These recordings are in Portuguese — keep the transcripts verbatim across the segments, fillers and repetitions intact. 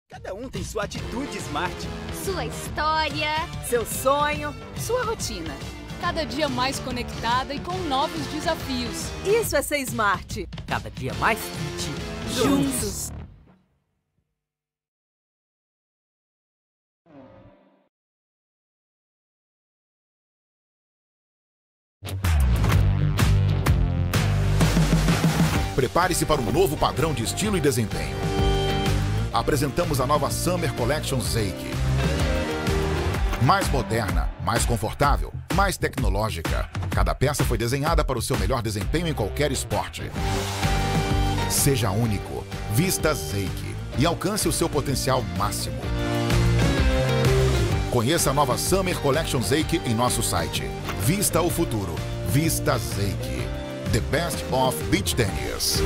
Cada um tem sua atitude Smart. Sua história, seu sonho, sua rotina. Cada dia mais conectada e com novos desafios. Isso é ser Smart. Cada dia mais fit. Juntos. Prepare-se para um novo padrão de estilo e desempenho. Apresentamos a nova Summer Collection Zeiki. Mais moderna, mais confortável, mais tecnológica. Cada peça foi desenhada para o seu melhor desempenho em qualquer esporte. Seja único, vista Zeiki e alcance o seu potencial máximo. Conheça a nova Summer Collection Zeiki em nosso site. Vista o futuro. Vista Zeiki. The best of beach tennis.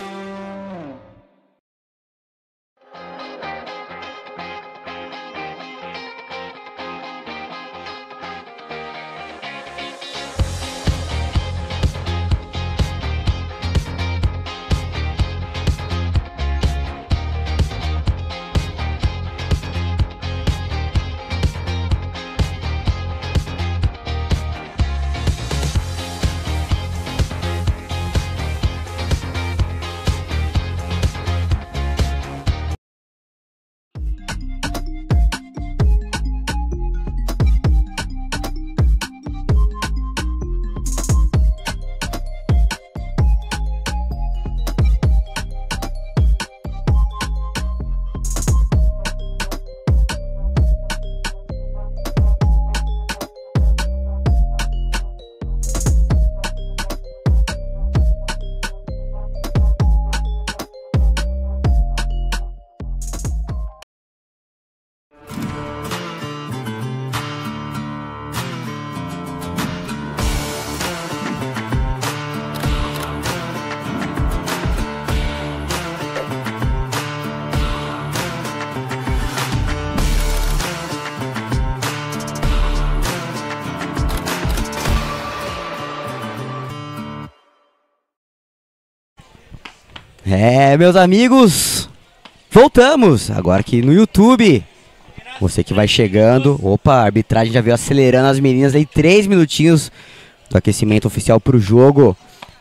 É, meus amigos, voltamos, agora aqui no YouTube. Você que vai chegando, opa, a arbitragem já veio acelerando as meninas aí, três minutinhos do aquecimento oficial para o jogo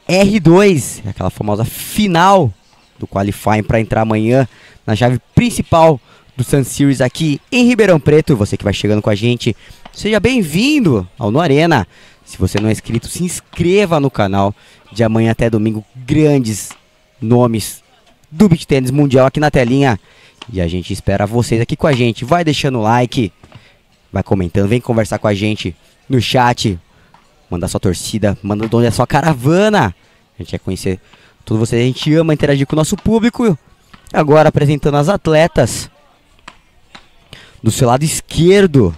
R dois, aquela famosa final do qualifying para entrar amanhã na chave principal do Sun Series aqui em Ribeirão Preto. Você que vai chegando com a gente, seja bem-vindo ao No Arena. Se você não é inscrito, se inscreva no canal. De amanhã até domingo, grandes nomes do beach tennis mundial aqui na telinha. E a gente espera vocês aqui com a gente. Vai deixando o like, vai comentando, vem conversar com a gente no chat. Manda sua torcida, manda de onde é a sua caravana. A gente quer conhecer todos vocês, a gente ama interagir com o nosso público. Agora apresentando as atletas. Do seu lado esquerdo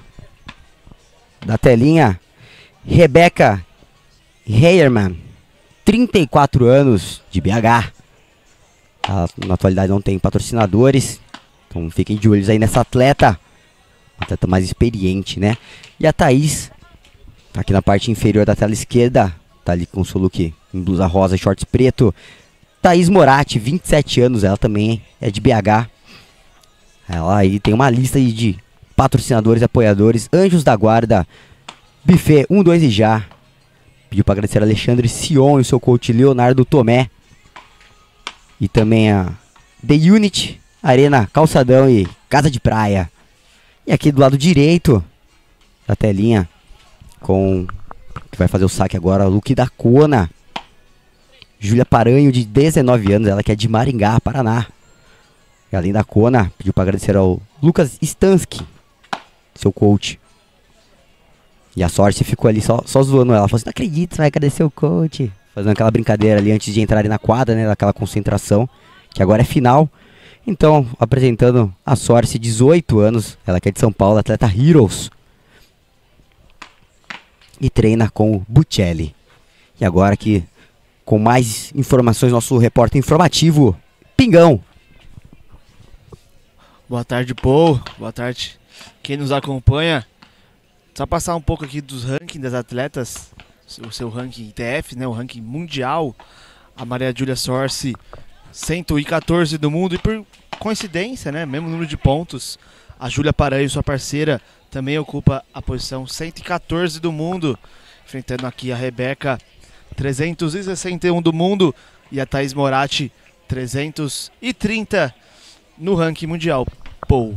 da telinha, Rebeca Heyerman, trinta e quatro anos, de B H. Ela, na atualidade não tem patrocinadores, então fiquem de olhos aí nessa atleta, uma atleta mais experiente, né? E a Thaís, aqui na parte inferior da tela esquerda, tá ali com o seu look em blusa rosa e shorts preto. Thaís Moratti, vinte e sete anos, ela também é de B H. Ela aí tem uma lista aí de patrocinadores e apoiadores: Anjos da Guarda, Buffet um, dois e Já. Pediu para agradecer a Alexandre Sion e o seu coach Leonardo Tomé. E também a The Unit, Arena Calçadão e Casa de Praia. E aqui do lado direito da telinha, com que vai fazer o saque agora, o look da Kona, Júlia Paranho, de dezenove anos, ela que é de Maringá, Paraná. E além da Kona, pediu para agradecer ao Lucas Stansky, seu coach. E a Sorte ficou ali só, só zoando ela. Falou assim: não acredito, você vai agradecer o coach. Fazendo aquela brincadeira ali antes de entrarem na quadra, né? Daquela concentração, que agora é final. Então, apresentando a Sorte, dezoito anos. Ela que é de São Paulo, atleta Heroes. E treina com o Buccelli. E agora aqui, com mais informações, nosso repórter informativo, Pingão. Boa tarde, Paul. Boa tarde quem nos acompanha. Só passar um pouco aqui dos rankings das atletas, o seu ranking I T F, né, o ranking mundial. A Maria Júlia Sorce, cento e quatorze do mundo. E por coincidência, né? Mesmo número de pontos. A Júlia Paranho, sua parceira, também ocupa a posição cento e quatorze do mundo. Enfrentando aqui a Rebeca, trezentos e sessenta e um do mundo. E a Thaís Moratti, trezentos e trinta no ranking mundial. Pô.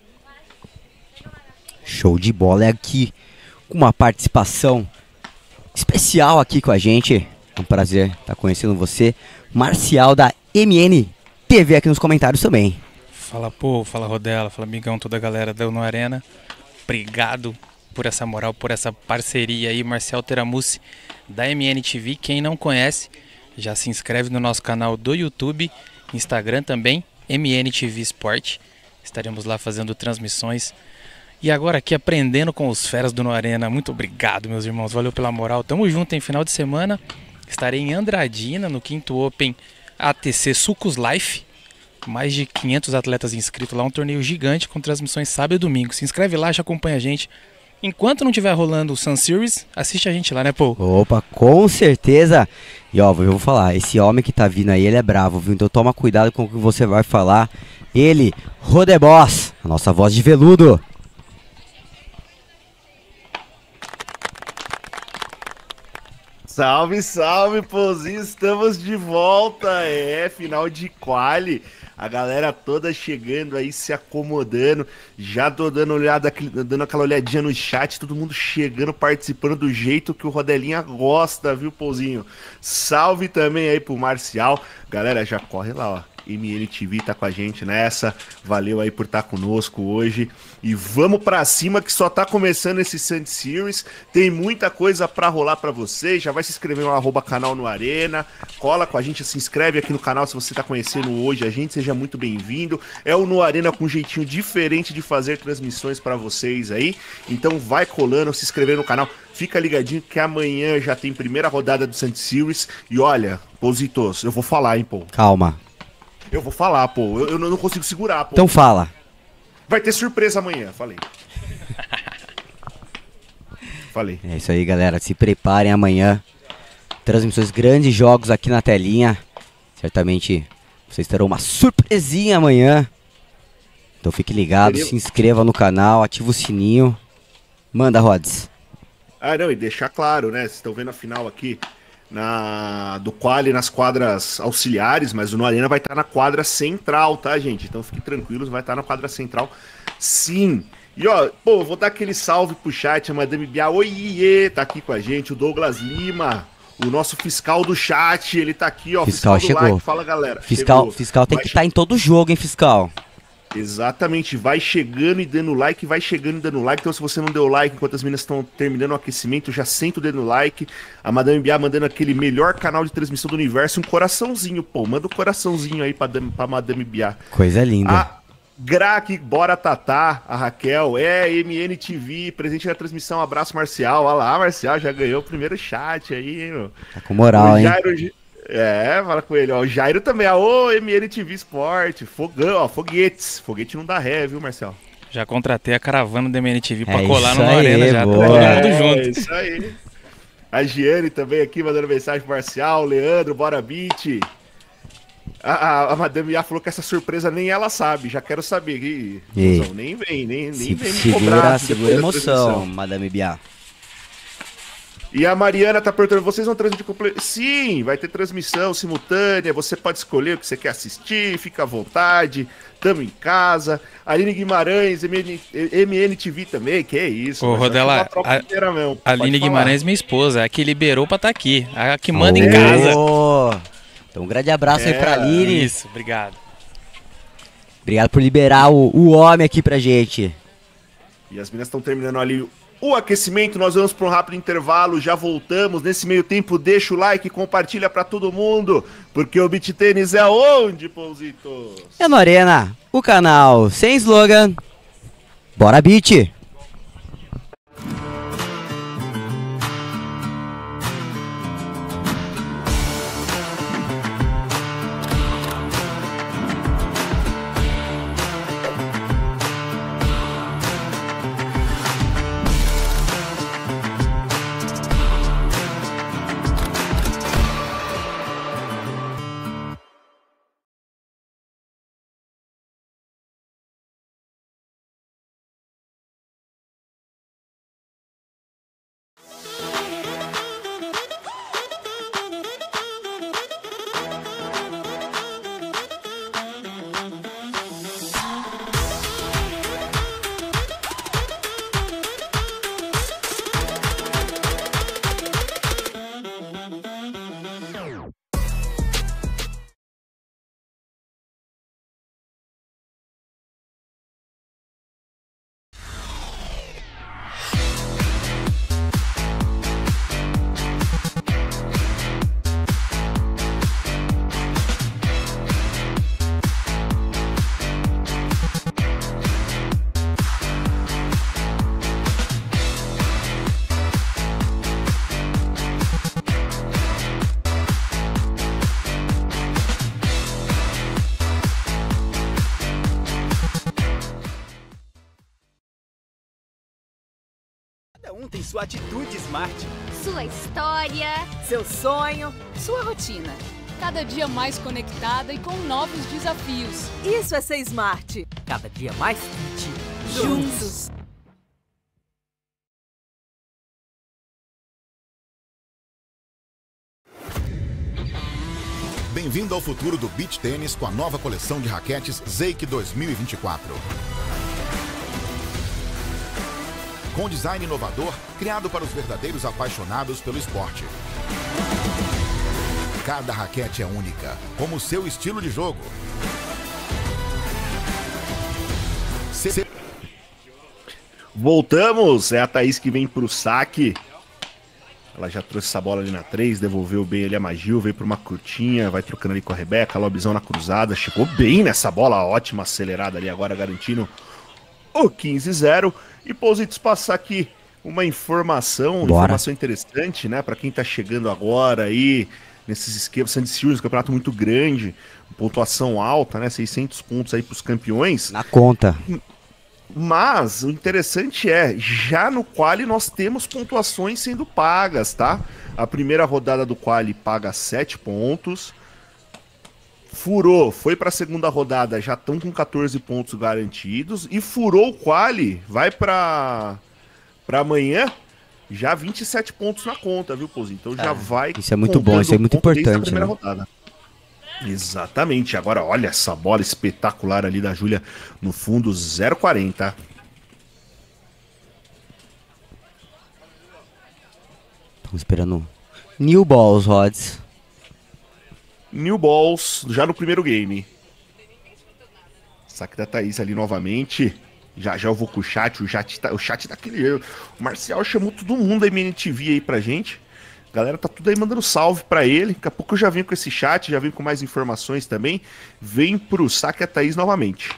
Show de bola. É aqui com uma participação especial aqui com a gente. É um prazer estar conhecendo você. Marcial da M N T V aqui nos comentários também. Fala Pô, fala Rodela, fala amigão, toda a galera da Uno Arena. Obrigado por essa moral, por essa parceria aí, Marcial Teramussi da M N T V. Quem não conhece, já se inscreve no nosso canal do YouTube, Instagram também, M N T V Sport. Estaremos lá fazendo transmissões. E agora aqui aprendendo com os feras do Uno Arena. Muito obrigado, meus irmãos, valeu pela moral. Tamo junto, em final de semana. Estarei em Andradina, no quinto Open A T C Sucos Life. Mais de quinhentos atletas inscritos lá, um torneio gigante com transmissões sábado e domingo. Se inscreve lá, já acompanha a gente. Enquanto não estiver rolando o Sun Series, assiste a gente lá, né, Pô? Opa, com certeza. E ó, eu vou falar, esse homem que tá vindo aí, ele é bravo, viu? Então toma cuidado com o que você vai falar. Ele, Rodeboss, a nossa voz de veludo. Salve, salve, Pôzinho, estamos de volta, é, final de quali, a galera toda chegando aí, se acomodando, já tô dando, olhada, dando aquela olhadinha no chat, todo mundo chegando, participando do jeito que o Rodelinha gosta, viu, Pôzinho? Salve também aí pro Marcial, galera, já corre lá, ó. M N T V tá com a gente nessa, valeu aí por estar conosco hoje e vamos pra cima que só tá começando esse Sun Series, tem muita coisa pra rolar pra vocês, já vai se inscrever no arroba canal no Arena, cola com a gente, se inscreve aqui no canal se você tá conhecendo hoje a gente, seja muito bem-vindo, é o No Arena com um jeitinho diferente de fazer transmissões pra vocês aí, então vai colando, se inscrever no canal, fica ligadinho que amanhã já tem primeira rodada do Sun Series e olha, Positos, eu vou falar, hein, pô. Calma. Eu vou falar, pô. Eu, eu não consigo segurar, pô. Então fala. Vai ter surpresa amanhã, falei. Falei. É isso aí, galera. Se preparem amanhã. Transmissões, grandes jogos aqui na telinha. Certamente vocês terão uma surpresinha amanhã. Então fique ligado, se inscreva no canal, ativa o sininho. Manda, Rods. Ah, não, e deixar claro, né? Vocês estão vendo a final aqui. Na, do quali nas quadras auxiliares, mas o No Arena vai estar na quadra central, tá, gente? Então fiquem tranquilos, vai estar na quadra central, sim. E ó, pô, vou dar aquele salve pro chat, a Madame Bia, oiê, tá aqui com a gente, o Douglas Lima, o nosso fiscal do chat, ele tá aqui, ó, fiscal, fiscal chegou. Like, fala galera. Fiscal, chegou. fiscal tem vai que estar tá em todo jogo, hein, fiscal? Exatamente, vai chegando e dando like, vai chegando e dando like. Então se você não deu like enquanto as meninas estão terminando o aquecimento, já senta o dedo no like. A Madame Bia mandando aquele melhor canal de transmissão do universo, um coraçãozinho, pô, manda um coraçãozinho aí pra, pra Madame Bia. Coisa linda. A Graque, bora Tatá, a Raquel, é M N T V, presente na transmissão, abraço Marcial, olha lá, Marcial já ganhou o primeiro chat aí, hein, meu. Tá com moral, o hein? Jairo, é, fala com ele, ó. O Jairo também, ó. M N T V Sport. Fogão, ó. Foguetes. Foguete não dá ré, viu, Marcelo? Já contratei a caravana do M N T V pra é colar no aí, Arena já. Boa. Todo mundo é, junto. É isso aí. A Giane também aqui mandando mensagem pro Marcial. Leandro, bora beat. A, a, a Madame Já falou que essa surpresa nem ela sabe. Já quero saber. E, emoção, nem vem, nem, nem Se, vem me segura, cobrar. segura a emoção, Madame Bia. E a Mariana tá perguntando, vocês vão transmitir completo? Sim, vai ter transmissão simultânea, você pode escolher o que você quer assistir, fica à vontade, tamo em casa. Aline Guimarães, M N T V também, que é isso. Ô, Rodela, a Aline Guimarães, minha esposa, a que liberou pra estar tá aqui, a que manda oh. em casa. Então um grande abraço é, aí pra Aline. Isso, obrigado. Obrigado por liberar o, o homem aqui pra gente. E as meninas estão terminando ali o aquecimento, nós vamos para um rápido intervalo, já voltamos. Nesse meio tempo, deixa o like, compartilha para todo mundo, porque o Beach Tênis é onde, Pãozitos? É no Arena, o canal sem slogan. Bora, Beach! Cada um tem sua atitude Smart. Sua história. Seu sonho, sua rotina. Cada dia mais conectada e com novos desafios. Isso é ser Smart. Cada dia mais fit. Juntos. Bem-vindo ao futuro do beach tênis com a nova coleção de raquetes Zake dois mil e vinte e quatro. Com design inovador, criado para os verdadeiros apaixonados pelo esporte. Cada raquete é única, como o seu estilo de jogo. Se... Voltamos, é a Thaís que vem pro saque. Ela já trouxe essa bola ali na três, devolveu bem ali a Magil, veio para uma curtinha, vai trocando ali com a Rebeca, lobizão na cruzada, chegou bem nessa bola, ótima acelerada ali agora, garantindo o quinze a zero. E Pousitos, passar aqui uma informação, Bora. informação interessante, né, para quem tá chegando agora aí, nesses esquemas, Sandy Series, um campeonato muito grande, pontuação alta, né, seiscentos pontos aí pros campeões. Na conta. Mas o interessante é, já no quali nós temos pontuações sendo pagas, tá? A primeira rodada do quali paga sete pontos. Furou, foi para a segunda rodada, já estão com quatorze pontos garantidos. E furou o quali, vai para para amanhã, já vinte e sete pontos na conta, viu, Pouzinho? Então já É, vai. isso é muito bom, isso é muito ponto desde a importante, primeira né? rodada. Exatamente, agora olha essa bola espetacular ali da Júlia no fundo, zero quarenta. Estamos esperando New Balls, Rods. New Balls, já no primeiro game. Saque da Thaís ali novamente. Já já eu vou com o chat, o chat, tá, o chat daquele... O Marcial chamou todo mundo da M N T V aí pra gente. A galera tá tudo aí mandando salve pra ele. Daqui a pouco eu já venho com esse chat, já venho com mais informações também. Vem pro saque a Thaís novamente.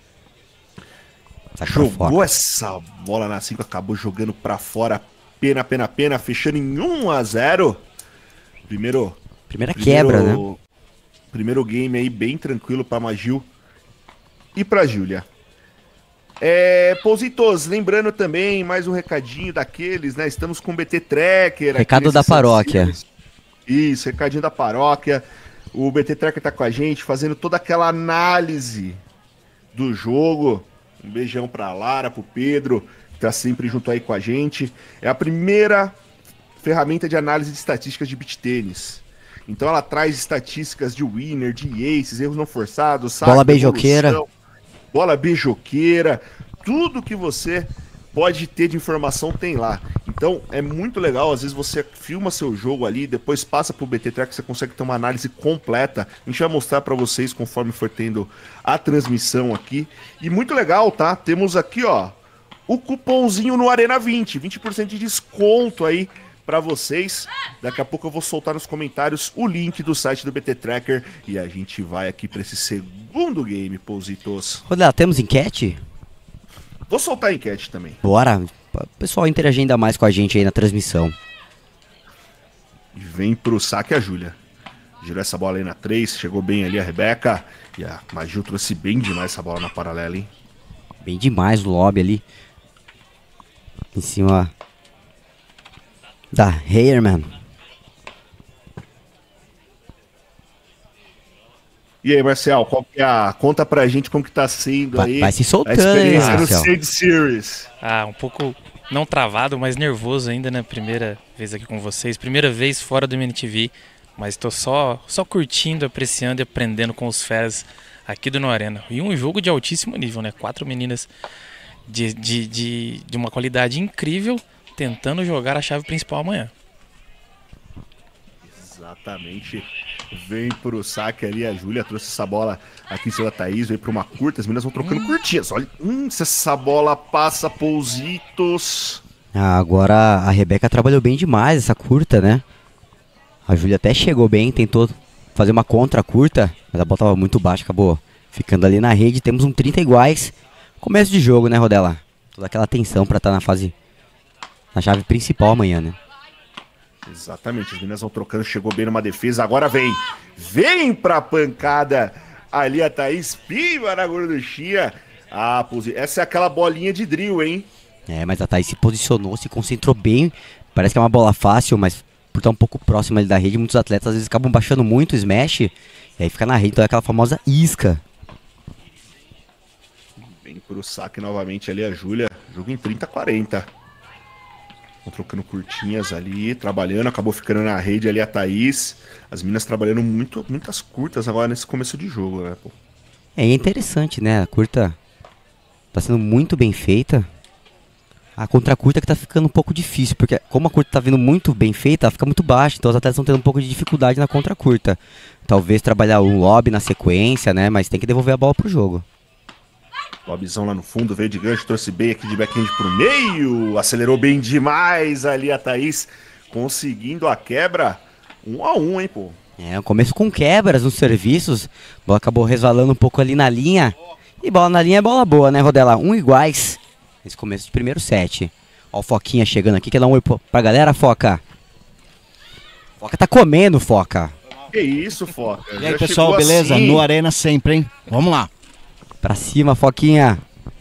Saque Jogou fora. essa bola na cinco, acabou jogando pra fora. Pena, pena, pena, fechando em um a zero. Primeiro... Primeira primeiro, quebra, né? Primeiro game aí bem tranquilo pra Magil e pra Júlia. É, Pousitos, lembrando também, mais um recadinho daqueles, né? Estamos com o B T Tracker. Recado da paróquia. Isso, recadinho da paróquia. O B T Tracker tá com a gente, fazendo toda aquela análise do jogo. Um beijão pra Lara, pro Pedro, que tá sempre junto aí com a gente. É a primeira ferramenta de análise de estatísticas de beach tênis. Então ela traz estatísticas de winner, de aces, erros não forçados, saque, Bola beijoqueira. evolução, bola beijoqueira, tudo que você pode ter de informação tem lá. Então é muito legal, às vezes você filma seu jogo ali, depois passa pro B T Track, você consegue ter uma análise completa. A gente vai mostrar para vocês conforme for tendo a transmissão aqui. E muito legal, tá? Temos aqui, ó, o cupomzinho no Arena vinte, vinte por cento de desconto aí para vocês. Daqui a pouco eu vou soltar nos comentários o link do site do B T Tracker e a gente vai aqui para esse segundo game, Pousitos. Rodela, temos enquete? Vou soltar a enquete também. Bora. O pessoal interagir ainda mais com a gente aí na transmissão. E vem pro saque a Júlia. Girou essa bola aí na três, chegou bem ali a Rebeca. E a Magil trouxe bem demais essa bola na paralela, hein? Bem demais o lobby ali. Em cima da Heierman. E aí, Marcial, qual que é a... conta pra gente como que tá sendo Vai, aí vai se a soltando, hein, experiência no Marcial? Sand Series. Ah, um pouco não travado, mas nervoso ainda, né? Primeira vez aqui com vocês, primeira vez fora do M N T V, mas tô só, só curtindo, apreciando e aprendendo com os feras aqui do No Arena. E um jogo de altíssimo nível, né? Quatro meninas de, de, de, de uma qualidade incrível tentando jogar a chave principal amanhã. Exatamente. Vem pro saque ali, a Júlia trouxe essa bola aqui em cima da Thaís, veio pra uma curta, as meninas vão trocando hum. curtinhas. Olha, hum, se essa bola passa, Pousitos. Ah, agora a Rebeca trabalhou bem demais essa curta, né? A Júlia até chegou bem, tentou fazer uma contra curta, mas a bola tava muito baixa, acabou ficando ali na rede. Temos um trinta iguais. Começo de jogo, né, Rodela? Toda aquela tensão pra estar na fase, na chave principal amanhã, né? Exatamente, as meninas vão trocando, chegou bem numa defesa, agora vem, vem pra pancada ali a Thaís, pima na gorduchinha. Ah, essa é aquela bolinha de drill, hein? É, mas a Thaís se posicionou, se concentrou bem. Parece que é uma bola fácil, mas por estar um pouco próxima ali da rede, muitos atletas às vezes acabam baixando muito o smash. E aí fica na rede, então é aquela famosa isca. Vem pro saque novamente ali a Júlia. Jogo em trinta a quarenta. Vão trocando curtinhas ali, trabalhando. Acabou ficando na rede ali a Thaís. As meninas trabalhando muito, muitas curtas agora nesse começo de jogo, né, pô? É interessante, né? A curta tá sendo muito bem feita. A contra curta que tá ficando um pouco difícil, porque como a curta tá vindo muito bem feita, ela fica muito baixa, então os atletas estão tendo um pouco de dificuldade na contra curta. Talvez trabalhar um lobby na sequência, né? Mas tem que devolver a bola pro jogo. Lobbyzão lá no fundo, veio de gancho, trouxe bem aqui de backhand pro meio. Acelerou bem demais ali a Thaís, conseguindo a quebra. Um a um, hein, pô. É, o começo com quebras nos serviços. A bola acabou resvalando um pouco ali na linha. E bola na linha é bola boa, né, Rodela? Um iguais nesse começo de primeiro set. Ó o Foquinha chegando aqui. Quer dar um oi pra galera, Foca? Foca tá comendo, Foca. Que isso, Foca? E aí, pessoal, beleza? Assim. No Arena sempre, hein? Vamos lá. Pra cima, Foquinha.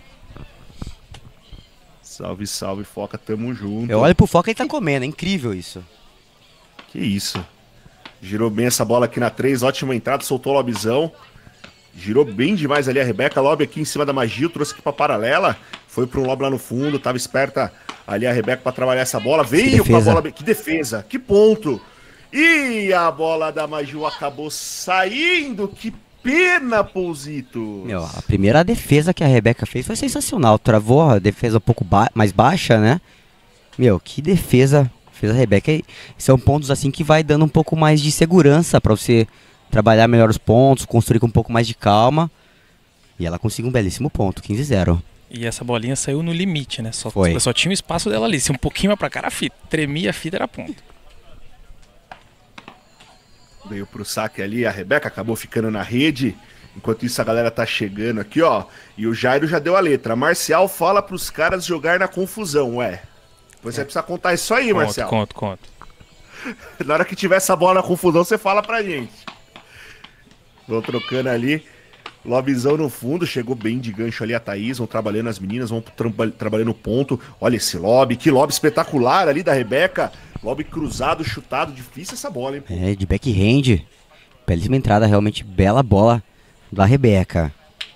Salve, salve, Foca. Tamo junto. Eu olho pro Foca e ele tá comendo. É incrível isso. Que isso. Girou bem essa bola aqui na três, ótima entrada, soltou o lobbyzão. Girou bem demais ali a Rebeca, lobby aqui em cima da Magil, trouxe aqui pra paralela. Foi pra um lobby lá no fundo, tava esperta ali a Rebeca pra trabalhar essa bola. Veio com a bola, que defesa, que ponto. E a bola da Magil acabou saindo, que pena, Pouzito. Meu, a primeira defesa que a Rebeca fez foi sensacional, travou a defesa um pouco ba mais baixa, né? Meu, que defesa fez a Rebeca. E são pontos assim que vai dando um pouco mais de segurança pra você trabalhar melhor os pontos, construir com um pouco mais de calma. E ela conseguiu um belíssimo ponto, quinze a zero. E essa bolinha saiu no limite, né? Só, Foi. só tinha o espaço dela ali. Se um pouquinho mais pra cá era fita. Tremia a fita, era ponto. Veio pro saque ali, a Rebeca acabou ficando na rede. Enquanto isso a galera tá chegando aqui, ó. E o Jairo já deu a letra. Marcial fala pros caras jogar na confusão, ué. Depois é. Você precisa contar isso aí, conto, Marcial. Conto, conto. Na hora que tiver essa bola na confusão, você fala pra gente. Vão trocando ali. Lobbyzão no fundo, chegou bem de gancho ali a Thaís, vão trabalhando as meninas, vão tra trabalhando o ponto. Olha esse lobby, que lobby espetacular ali da Rebeca. Lobby cruzado, chutado, difícil essa bola, hein? É, de backhand. Belíssima entrada, realmente bela bola da Rebeca.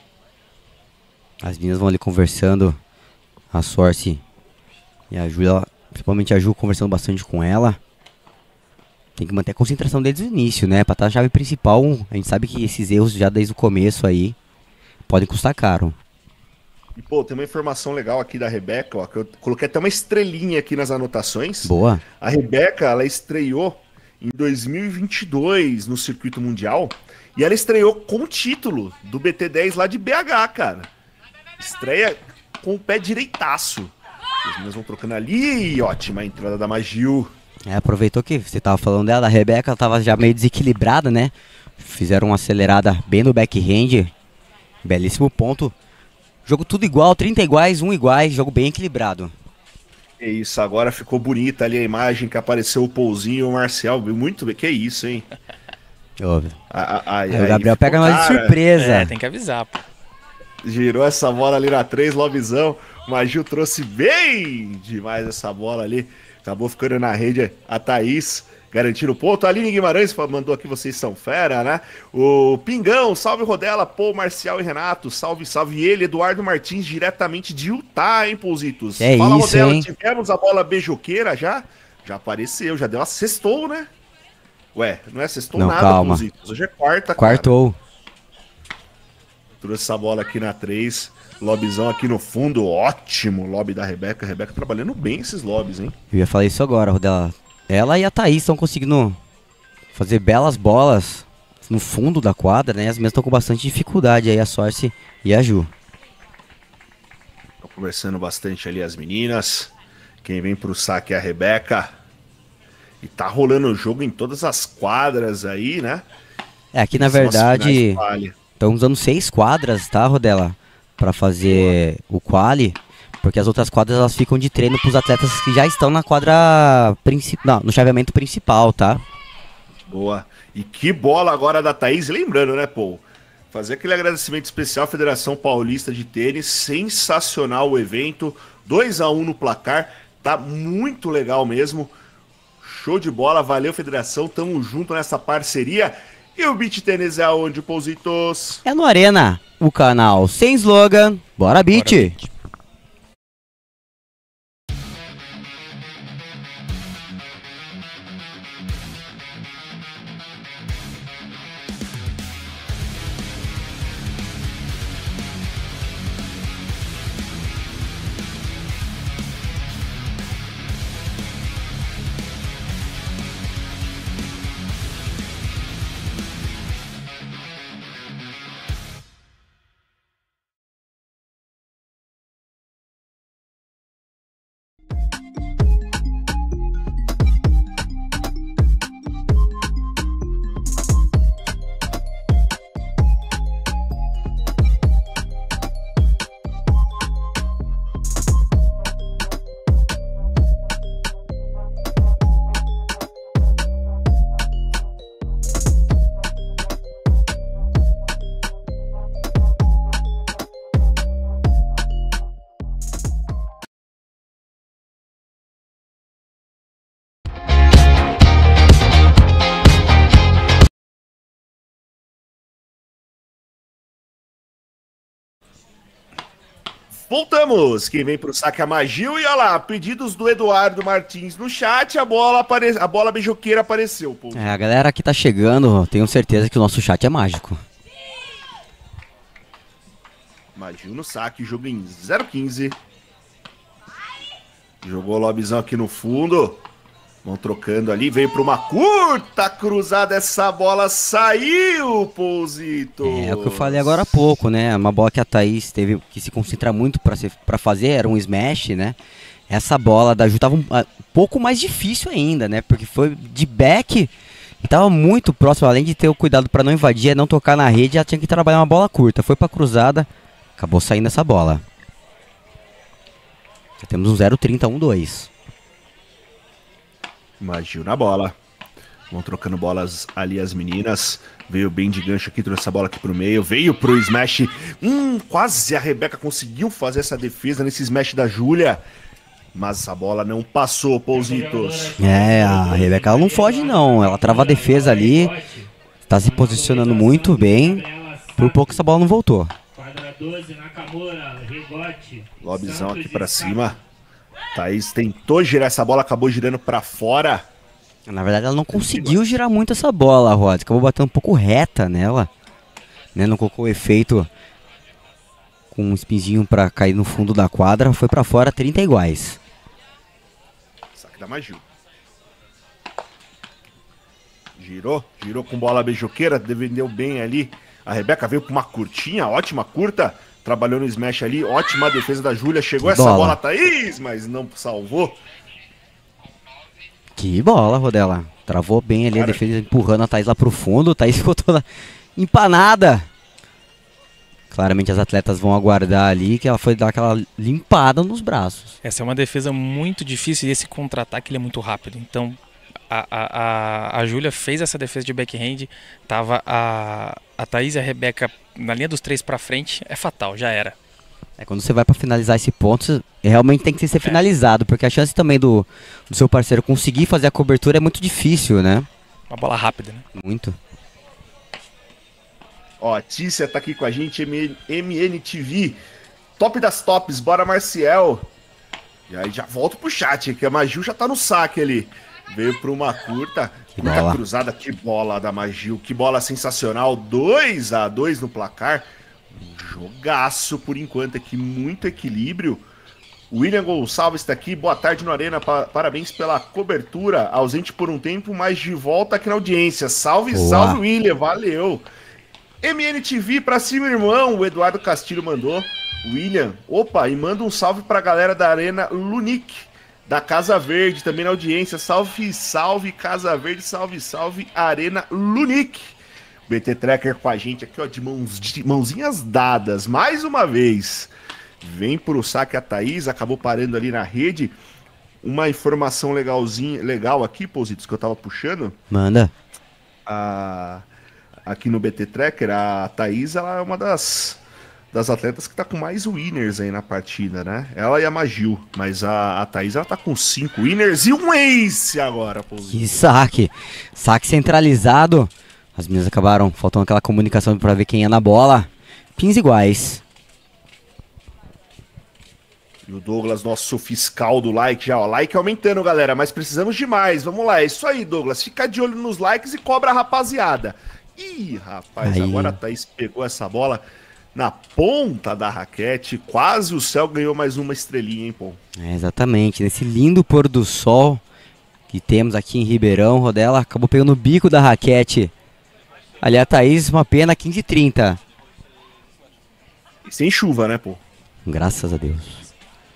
As meninas vão ali conversando, a Source e a Júlia, principalmente a Ju, conversando bastante com ela. Tem que manter a concentração desde o início, né? Pra estar na chave principal, a gente sabe que esses erros já desde o começo aí podem custar caro. E pô, tem uma informação legal aqui da Rebeca, ó, que eu coloquei até uma estrelinha aqui nas anotações. Boa. A Rebeca, ela estreou em dois mil e vinte e dois no circuito mundial e ela estreou com o título do B T dez lá de B H, cara. Estreia com o pé direitaço. Os meninos vão trocando ali, ótima a entrada da Magil. É, aproveitou que você tava falando dela, a Rebeca ela tava já meio desequilibrada, né? Fizeram uma acelerada bem no backhand. Belíssimo ponto. Jogo tudo igual, trinta iguais, um iguais, jogo bem equilibrado. É isso, agora ficou bonita ali a imagem que apareceu o Pouzinho e o Marcial. Muito bem, que isso, hein? Óbvio. A, a, a, o Gabriel pega nós de surpresa. É, tem que avisar, pô. Girou essa bola ali na três, lobbyzão. Magil trouxe bem demais essa bola ali. Acabou ficando na rede a Thaís, garantindo o ponto. A Aline Guimarães mandou aqui, vocês são fera, né? O Pingão, salve Rodela, Pô, Marcial e Renato, salve, salve ele, Eduardo Martins, diretamente de Utah, hein, Pouzitos? É Fala, isso, Rodela, hein? tivemos a bola beijoqueira já? Já apareceu, já deu uma sextou, né? Ué, não é sextou não, nada, calma. Pouzitos, hoje é quarta, Quartou. Cara. Trouxe essa bola aqui na três. Lobbyzão aqui no fundo, ótimo lobby da Rebeca. A Rebeca trabalhando bem esses lobbies, hein? Eu ia falar isso agora, Rodela. Ela e a Thaís estão conseguindo fazer belas bolas no fundo da quadra, né? As meninas estão com bastante dificuldade aí, a Source e a Ju. Estão conversando bastante ali as meninas. Quem vem pro saque é a Rebeca. E tá rolando o jogo em todas as quadras aí, né? É, aqui na verdade estão usando seis quadras, tá, Rodela? Pra fazer o quali, porque as outras quadras elas ficam de treino pros atletas que já estão na quadra principal, no chaveamento principal, tá? Boa. E que bola agora da Thaís, lembrando, né, pô? Fazer aquele agradecimento especial à Federação Paulista de Tênis. Sensacional o evento. dois a um no placar. Tá muito legal mesmo. Show de bola. Valeu, Federação. Tamo junto nessa parceria. E o Beach Tênis é aonde, Pousitos? É no Arena, o canal sem slogan. Bora, Beach! Bora, Beach. Voltamos, quem vem pro saque é a Magil e olha lá, pedidos do Eduardo Martins no chat, a bola, apare... a bola beijoqueira apareceu. Pô. É, a galera que tá chegando, tenho certeza que o nosso chat é mágico. Magil no saque, jogo em zero quinze. Jogou o lobizão aqui no fundo. Vão trocando ali, veio para uma curta cruzada, essa bola saiu, Pousito. É o que eu falei agora há pouco, né? Uma bola que a Thaís teve que se concentrar muito para fazer, era um smash, né? Essa bola da Ju tava um, um pouco mais difícil ainda, né? Porque foi de back e tava muito próximo, além de ter o cuidado para não invadir, não tocar na rede, ela tinha que trabalhar uma bola curta. Foi para cruzada, acabou saindo essa bola. Já temos um zero trinta, um dois. Magil na bola. Vão trocando bolas ali as meninas. Veio bem de gancho aqui, trouxe essa bola aqui pro meio. Veio pro smash. Hum, quase a Rebeca conseguiu fazer essa defesa nesse smash da Júlia. Mas essa bola não passou, Pousitos. É, a Rebeca ela não foge não. Ela trava a defesa ali. Tá se posicionando muito bem. Por pouco essa bola não voltou. Lobizão aqui pra cima. Thaís tentou girar essa bola, acabou girando pra fora. Na verdade ela não conseguiu girar muito essa bola, Rod. Acabou batendo um pouco reta nela, né? Não colocou o efeito com um spinzinho pra cair no fundo da quadra. Foi pra fora, trinta iguais. Saque da Magil. Girou, girou com bola beijoqueira, defendeu bem ali. A Rebeca veio pra uma curtinha, ótima curta. Trabalhou no smash ali, ótima defesa da Júlia. Chegou essa bola, bola Thaís, mas não salvou. Que bola, Rodela. Travou bem ali, cara, a defesa empurrando a Thaís lá pro fundo. A Thaís ficou toda empanada. Claramente as atletas vão aguardar ali que ela foi dar aquela limpada nos braços. Essa é uma defesa muito difícil e esse contra-ataque ele é muito rápido. Então a, a, a, a Júlia fez essa defesa de backhand. Tava a, a Thaís e a Rebeca na linha dos três pra frente, é fatal, já era. É, quando você vai pra finalizar esse ponto, realmente tem que ser finalizado, é. Porque a chance também do, do seu parceiro conseguir fazer a cobertura é muito difícil, né? Uma bola rápida, né? Muito. Ó, a Tícia tá aqui com a gente, M N T V. Top das tops, bora Marciel. E aí já volto pro chat, que a Magil já tá no saque ali. Veio pra uma curta, curta bola. cruzada, que bola da Magil, que bola sensacional, dois a dois no placar, um jogaço por enquanto aqui, muito equilíbrio. William Gonçalves está aqui, boa tarde no Arena, pa parabéns pela cobertura, ausente por um tempo, mas de volta aqui na audiência, salve, boa. salve William, valeu. M N T V pra cima, irmão, o Eduardo Castilho mandou, William, opa, e manda um salve pra galera da Arena Lunique, da Casa Verde, também na audiência. Salve, salve, Casa Verde, salve, salve, Arena Lunique. B T Tracker com a gente aqui, ó, de, mãos, de mãozinhas dadas, mais uma vez. Vem pro saque a Thaís, acabou parando ali na rede. Uma informação legalzinha, legal aqui, Pousitos, que eu tava puxando. Manda. A, aqui no B T Tracker, a Thaís, ela é uma das, das atletas que tá com mais winners aí na partida, né? Ela e a Magil, mas a, a Thaís, ela tá com cinco winners e um ace agora, pô. Que saque. Saque centralizado. As meninas acabaram faltando aquela comunicação pra ver quem ia na bola. Pins iguais. E o Douglas, nosso fiscal do like, já, ó, like aumentando, galera, mas precisamos de mais, vamos lá, é isso aí, Douglas, fica de olho nos likes e cobra a rapaziada. Ih, rapaz, aí. Agora a Thaís pegou essa bola na ponta da raquete, quase o céu ganhou mais uma estrelinha, hein, pô. É, exatamente, nesse lindo pôr do sol que temos aqui em Ribeirão, Rodela acabou pegando o bico da raquete. Ali a Thaís, uma pena, quinze e trinta. E sem chuva, né, pô? Graças a Deus.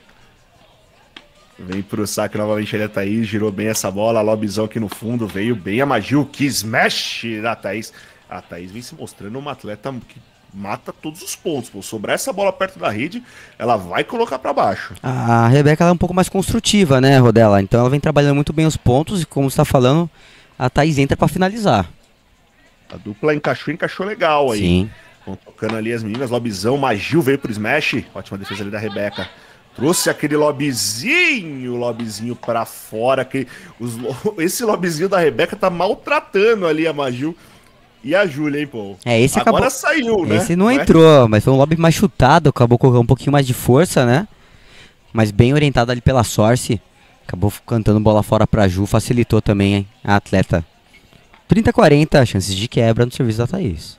Vem pro saque novamente ali a Thaís, girou bem essa bola, a lobizão aqui no fundo, veio bem a Magil, que smash da Thaís. A Thaís vem se mostrando uma atleta que mata todos os pontos, pô. Sobrar essa bola perto da rede, ela vai colocar pra baixo. A Rebeca ela é um pouco mais construtiva, né, Rodela? Então ela vem trabalhando muito bem os pontos e, como você tá falando, a Thaís entra pra finalizar. A dupla encaixou, encaixou legal aí. Sim. Vão tocando ali as meninas, lobizão, Magil veio pro smash, ótima defesa ali da Rebeca. Trouxe aquele lobbyzinho, lobbyzinho pra fora. Aquele, os, esse lobbyzinho da Rebeca tá maltratando ali a Magil e a Júlia, hein, pô. É, esse Agora acabou... saiu, né? Esse não entrou, mas foi um lobby mais chutado, acabou com um pouquinho mais de força, né? Mas bem orientado ali pela Source. Acabou cantando bola fora pra Ju, facilitou também, hein, a atleta. trinta a quarenta, chances de quebra no serviço da Thaís.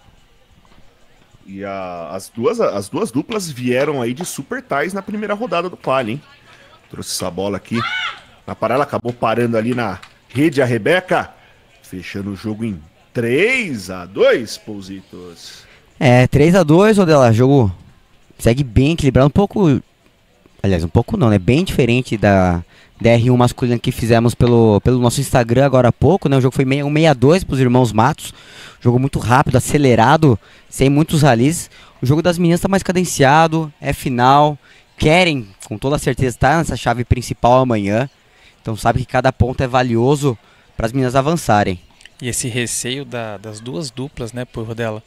E a, as, duas, as duas duplas vieram aí de super ties na primeira rodada do quali, hein? Trouxe essa bola aqui. Na parada, acabou parando ali na rede a Rebeca. Fechando o jogo em três a dois, Pousitos. É, três a dois, Rodela. Jogo segue bem equilibrado. Um pouco... Aliás, um pouco não, né? Bem diferente da D R um masculina que fizemos pelo, pelo nosso Instagram agora há pouco, né? O jogo foi um seis a dois pros irmãos Matos. Jogo muito rápido, acelerado, sem muitos ralis. O jogo das meninas tá mais cadenciado, é final. Querem, com toda certeza, estar nessa chave principal amanhã. Então sabe que cada ponto é valioso para as meninas avançarem. E esse receio da, das duas duplas, né, por Rodela,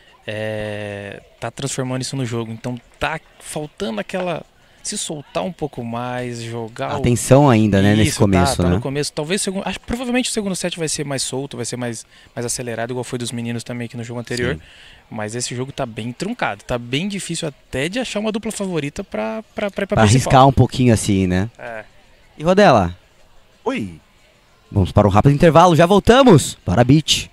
é, tá transformando isso no jogo. Então tá faltando aquela... se soltar um pouco mais, jogar... Atenção o... ainda, né, Isso, nesse começo, tá, tá né? no começo, talvez, o segundo, acho, provavelmente o segundo set vai ser mais solto, vai ser mais, mais acelerado, igual foi dos meninos também aqui no jogo anterior. Sim. Mas esse jogo tá bem truncado, tá bem difícil até de achar uma dupla favorita pra, pra, pra, pra, pra arriscar um pouquinho assim, né? É. E Rodela? Oi. Vamos para um rápido intervalo, já voltamos para a Beach.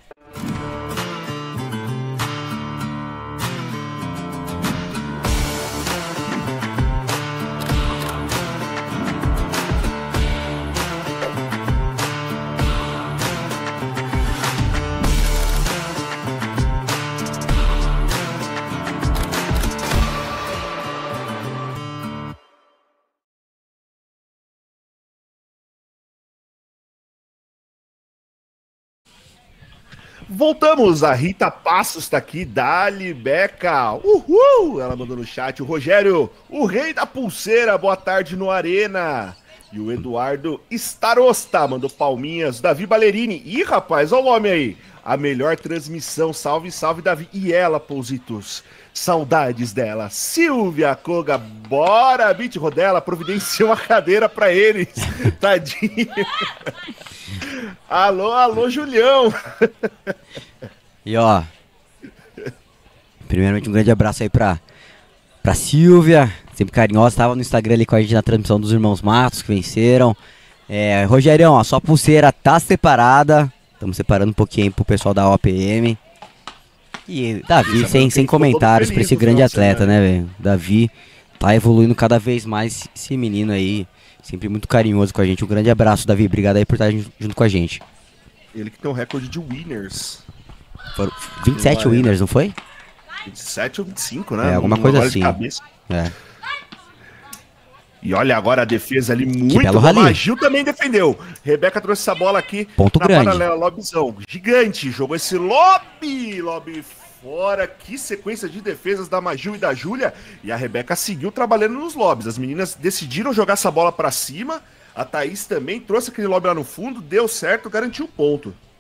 Voltamos, a Rita Passos tá aqui, Dali Beca, uhul, ela mandou no chat, o Rogério, o rei da pulseira, boa tarde no Arena, e o Eduardo Starosta mandou palminhas, Davi Ballerini, ih rapaz, olha o homem aí, a melhor transmissão, salve, salve Davi, e ela, Pousitos, saudades dela, Silvia Koga, bora, Beat Rodela, providencia uma cadeira pra eles, tadinho. Alô, alô, Julião. E ó, primeiramente um grande abraço aí pra, pra Silvia, sempre carinhosa, estava no Instagram ali com a gente na transmissão dos irmãos Matos, que venceram. É, Rogerião, a sua pulseira tá separada, estamos separando um pouquinho pro pessoal da O P M. E Davi, sem, sem comentários pra esse grande atleta, né, velho? Davi tá evoluindo cada vez mais, esse menino aí, sempre muito carinhoso com a gente. Um grande abraço, Davi, obrigado aí por estar junto com a gente. Ele que tem um recorde de winners. Foram vinte e sete winners, não foi? vinte e sete ou vinte e cinco, né? É, alguma um coisa assim. É. E olha agora a defesa ali, muito belo bom. A Gil também defendeu. Rebeca trouxe essa bola aqui. Ponto na grande. Paralela, lobzão. Gigante. Jogou esse lobby. Lobby fora. Que sequência de defesas da Magil e da Júlia. E a Rebeca seguiu trabalhando nos lobbies. As meninas decidiram jogar essa bola pra cima. A Thaís também trouxe aquele lobby lá no fundo. Deu certo, garantiu o ponto.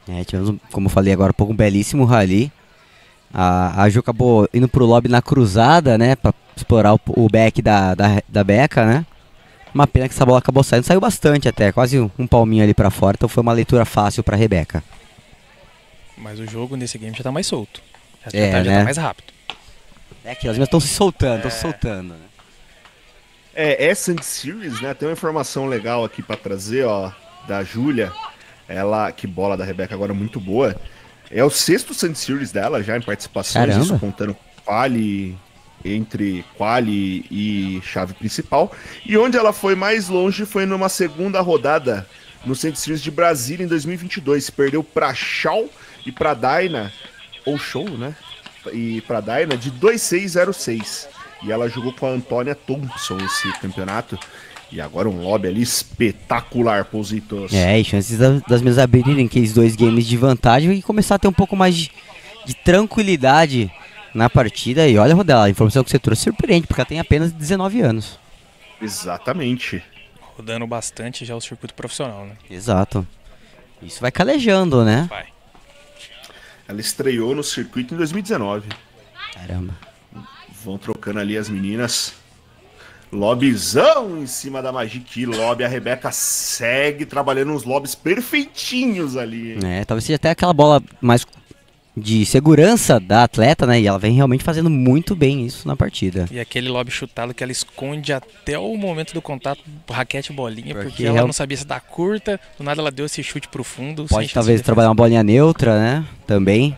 É, tivemos, como eu falei agora, um belíssimo rally. A, a Ju acabou indo pro lobby na cruzada, né? Pra explorar o, o back da, da, da Beca, né? Uma pena que essa bola acabou saindo. Saiu bastante até, quase um, um palminho ali pra fora. Então foi uma leitura fácil pra Rebeca. Mas o jogo nesse game já tá mais solto. Já, É, tá, já né? tá mais rápido. É que as minhas estão se soltando, estão se soltando, né? É, é Sand Series, né? Tem uma informação legal aqui pra trazer, ó, da Júlia. Ela, que bola da Rebeca agora muito boa. É o sexto Sand Series dela já em participações, Caramba. isso contando quali, entre quali e chave principal. E onde ela foi mais longe foi numa segunda rodada no Sand Series de Brasília em dois mil e vinte e dois. Perdeu pra Shaw e pra Dyna, ou Show, né? E pra Dyna de dois seis zero seis. E ela jogou com a Antônia Thompson esse campeonato. E agora um lobby ali espetacular, Positos. É, e chances das, das meninas abrirem aqueles dois games de vantagem e começar a ter um pouco mais de, de tranquilidade na partida. E olha, Rodela, a informação que você trouxe surpreende, porque ela tem apenas dezenove anos. Exatamente. Rodando bastante já o circuito profissional, né? Exato. Isso vai calejando, né? Vai. Ela estreou no circuito em dois mil e dezenove. Caramba. Vão trocando ali as meninas. Lobbyzão em cima da Magic. Que lobby. A Rebeca segue trabalhando uns lobbies perfeitinhos ali, hein? É, talvez seja até aquela bola mais de segurança da atleta, né? E ela vem realmente fazendo muito bem isso na partida. E aquele lobby chutado que ela esconde até o momento do contato, raquete bolinha, porque, Porque ela real- não sabia se dar curta, do nada ela deu esse chute pro fundo. sem Pode chance talvez de trabalhar uma bolinha neutra, né? Também.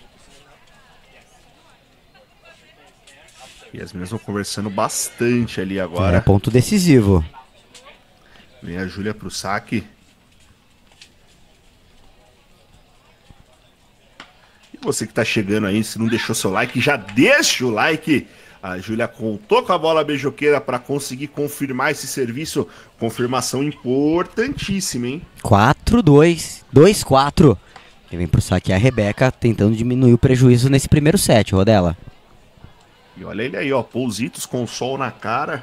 E as meninas vão conversando bastante ali É agora. ponto decisivo. Vem a Júlia pro saque. E você que tá chegando aí, se não deixou seu like, já deixa o like. A Júlia contou com a bola beijoqueira para conseguir confirmar esse serviço. Confirmação importantíssima, hein? quatro dois. dois quatro. Quem vem pro saque é a Rebeca, tentando diminuir o prejuízo nesse primeiro set, Rodela. E olha ele aí, ó. Pousitos com o sol na cara.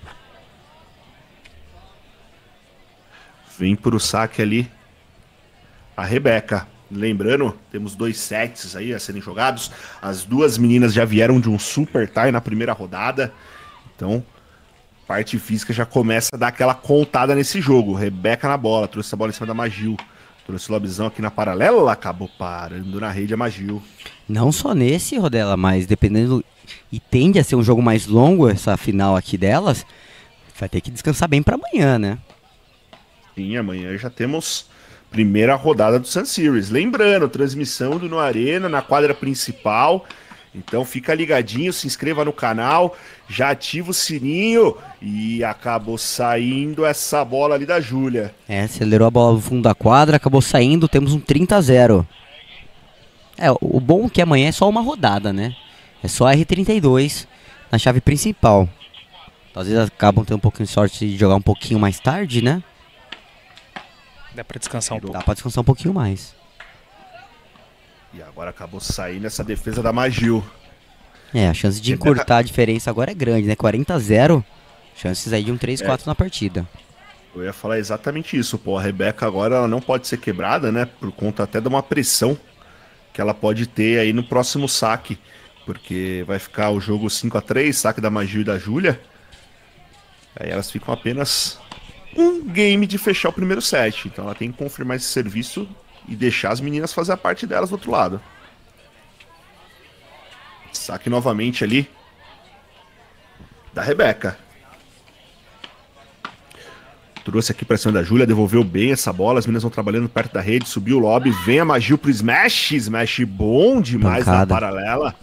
Vem pro saque ali a Rebeca. Lembrando, temos dois sets aí a serem jogados. As duas meninas já vieram de um super tie na primeira rodada. Então, parte física já começa a dar aquela contada nesse jogo. Rebeca na bola, trouxe a bola em cima da Magil. Trouxe o lobizão aqui na paralela, acabou parando na rede a Magil. Não só nesse, Rodela, mas dependendo... E tende a ser um jogo mais longo, essa final aqui delas. Vai ter que descansar bem pra amanhã, né? Sim, amanhã já temos primeira rodada do Sun Series. Lembrando, transmissão do No Arena na quadra principal. Então fica ligadinho, se inscreva no canal, já ativa o sininho. E acabou saindo essa bola ali da Júlia. É, acelerou a bola no fundo da quadra, acabou saindo, temos um trinta a zero. É, o bom é que amanhã é só uma rodada, né? É só R trinta e dois na chave principal. Então, às vezes acabam tendo um pouquinho de sorte de jogar um pouquinho mais tarde, né? Dá pra descansar um pouco. Dá pra descansar um pouquinho mais. E agora acabou saindo essa defesa da Magil. É, a chance de encurtar a diferença agora é grande, né? quarenta a zero. Chances aí de um três quatro É. na partida. Eu ia falar exatamente isso, pô. A Rebeca agora ela não pode ser quebrada, né? Por conta até de uma pressão que ela pode ter aí no próximo saque. Porque vai ficar o jogo cinco a três, saque da Magil e da Júlia. Aí elas ficam apenas um game de fechar o primeiro set. Então ela tem que confirmar esse serviço e deixar as meninas fazer a parte delas do outro lado. Saque novamente ali da Rebeca. Trouxe aqui pra cima da Júlia, devolveu bem essa bola. As meninas vão trabalhando perto da rede, subiu o lobby. Vem a Magil pro smash. Smash bom demais na Pancada. paralela.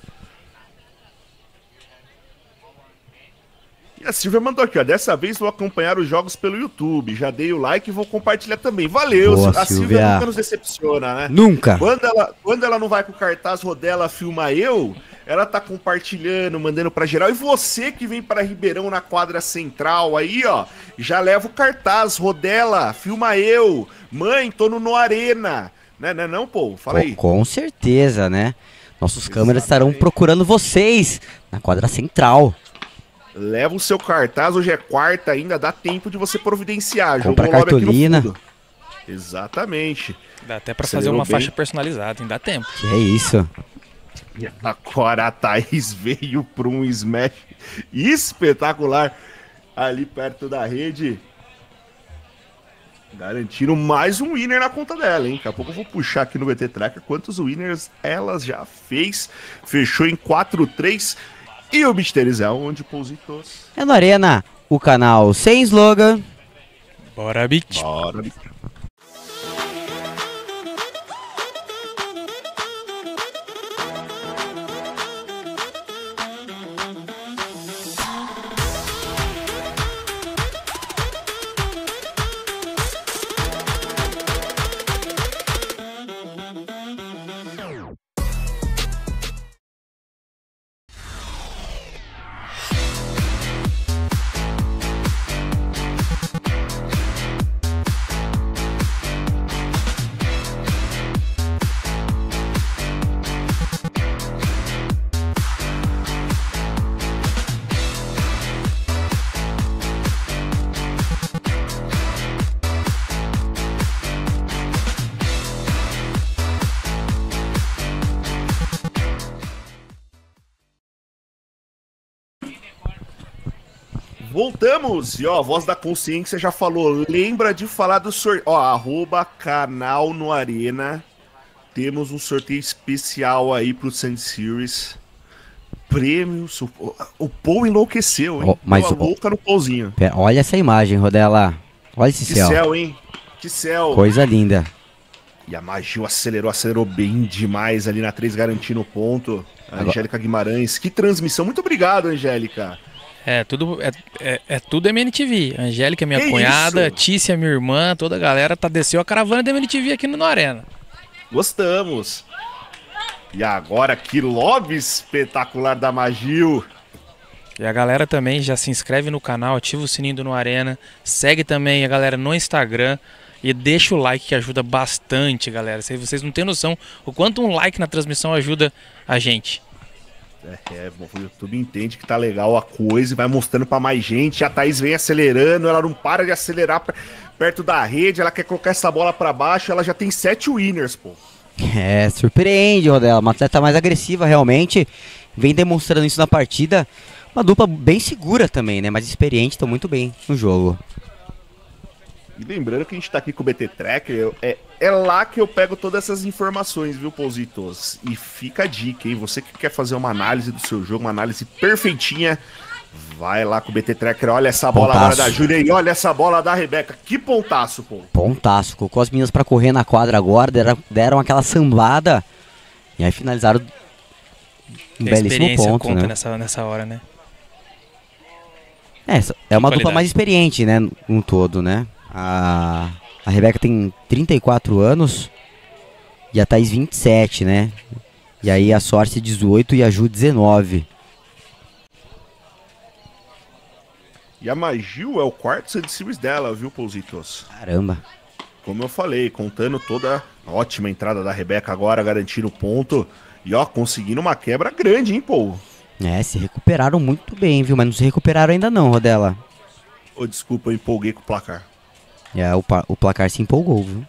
E a Silvia mandou aqui, ó. Dessa vez vou acompanhar os jogos pelo YouTube. Já dei o like e vou compartilhar também. Valeu, Boa, a Silvia Silvia. nunca nos decepciona, né? Nunca. Quando ela, quando ela não vai com o cartaz Rodela Filma Eu, ela tá compartilhando, mandando pra geral. E você que vem para Ribeirão na quadra central aí, ó, já leva o cartaz Rodela Filma Eu. Mãe, tô no No Arena. Né, né, não, pô? Fala aí. Com certeza, né? Nossos câmeras estarão procurando vocês na quadra central. Leva o seu cartaz, hoje é quarta ainda, dá tempo de você providenciar. Compra Jogou o lobby aqui no cartolina. fundo. Exatamente. Dá até pra Acelerou fazer uma bem. faixa personalizada, ainda dá tempo. Que é isso. E agora a Thaís veio para um smash espetacular ali perto da rede. Garantindo mais um winner na conta dela, hein? Daqui a pouco eu vou puxar aqui no B T Tracker quantos winners ela já fez. Fechou em quatro três. E o Mysteries é onde positos. É no Arena, o canal sem slogan. Bora, Beat. Bora, Beat. Voltamos! E ó, a voz da consciência já falou. Lembra de falar do sorteio. Ó, arroba canal no Arena. Temos um sorteio especial aí pro Sun Series. Prêmios. O, o Paul enlouqueceu, hein? Oh, mas Deu a louca no Paulzinho. Pera, olha essa imagem, Rodela. Olha esse Que céu. céu, hein? Que céu. Coisa linda. E a Magil acelerou, acelerou bem demais ali na três, garantindo o ponto. A Agora... Angélica Guimarães. Que transmissão. Muito obrigado, Angélica. É, tudo é, é, é tudo M N T V. Angélica, minha Que cunhada, isso? Tícia, minha irmã, toda a galera tá desceu a caravana da M N T V aqui no, no Arena. Gostamos. E agora, que lobby espetacular da Magil. E a galera também já se inscreve no canal, ativa o sininho do No Arena, segue também a galera no Instagram e deixa o like que ajuda bastante, galera. Vocês não têm noção o quanto um like na transmissão ajuda a gente. É, é bom, o YouTube entende que tá legal a coisa e vai mostrando pra mais gente. A Thaís vem acelerando, ela não para de acelerar perto da rede, ela quer colocar essa bola pra baixo, ela já tem sete winners, pô. É, surpreende, Rodela. Uma atleta mais agressiva, realmente. Vem demonstrando isso na partida. Uma dupla bem segura também, né? Mais experiente, estão muito bem no jogo. E lembrando que a gente tá aqui com o B T Tracker, é, é lá que eu pego todas essas informações, viu, Pousitos? E fica a dica, hein? Você que quer fazer uma análise do seu jogo, uma análise perfeitinha, vai lá com o B T Tracker. Olha essa bola Pontaço. agora da Júlia e olha essa bola da Rebeca. Que pontaço, pô. Pontaço. Colocou as meninas pra correr na quadra agora, deram, deram aquela sambada e aí finalizaram um E a belíssimo experiência ponto, conta né? nessa, nessa hora, né? É, é uma Qualidade. dupla mais experiente, né, no todo, né? A, a Rebeca tem trinta e quatro anos e a Thaís vinte e sete, né? E aí a Sorte dezoito e a Ju dezenove. E a Magil é o quarto Sun Series dela, viu, Pousitos? Caramba. Como eu falei, contando toda a ótima entrada da Rebeca agora, garantindo o ponto. E ó, conseguindo uma quebra grande, hein, Paul? É, se recuperaram muito bem, viu? Mas não se recuperaram ainda não, Rodela. Ô, desculpa, eu empolguei com o placar. É, o, o placar se empolgou, viu?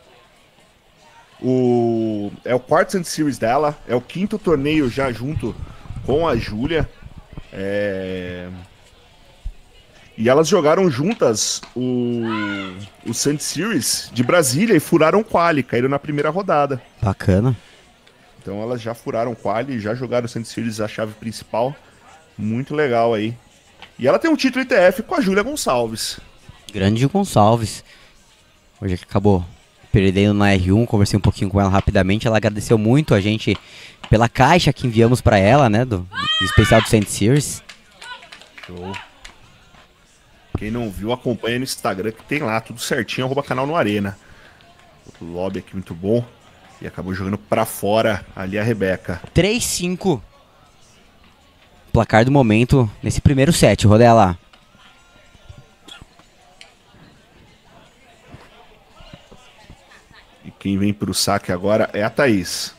O... É o quarto Sun Series dela, é o quinto torneio já junto com a Júlia. É... E elas jogaram juntas o, o Sun Series de Brasília e furaram o quali, caíram na primeira rodada. Bacana. Então elas já furaram o quali e já jogaram o Sun Series, a chave principal. Muito legal aí. E ela tem um título I T F com a Júlia Gonçalves. Grande Gonçalves. Hoje que acabou perdendo na R um, conversei um pouquinho com ela rapidamente. Ela agradeceu muito a gente pela caixa que enviamos pra ela, né? Do, do especial do Sun Series. Show. Quem não viu, acompanha no Instagram que tem lá, tudo certinho, arroba canal no Arena. O lobby aqui muito bom. E acabou jogando pra fora ali a Rebeca. três cinco. Placar do momento nesse primeiro set, Rodela. E quem vem pro saque agora é a Thaís.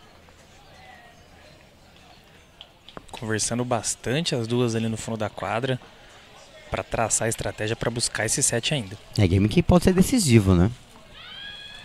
Conversando bastante as duas ali no fundo da quadra para traçar a estratégia para buscar esse set ainda. É game que pode ser decisivo, né?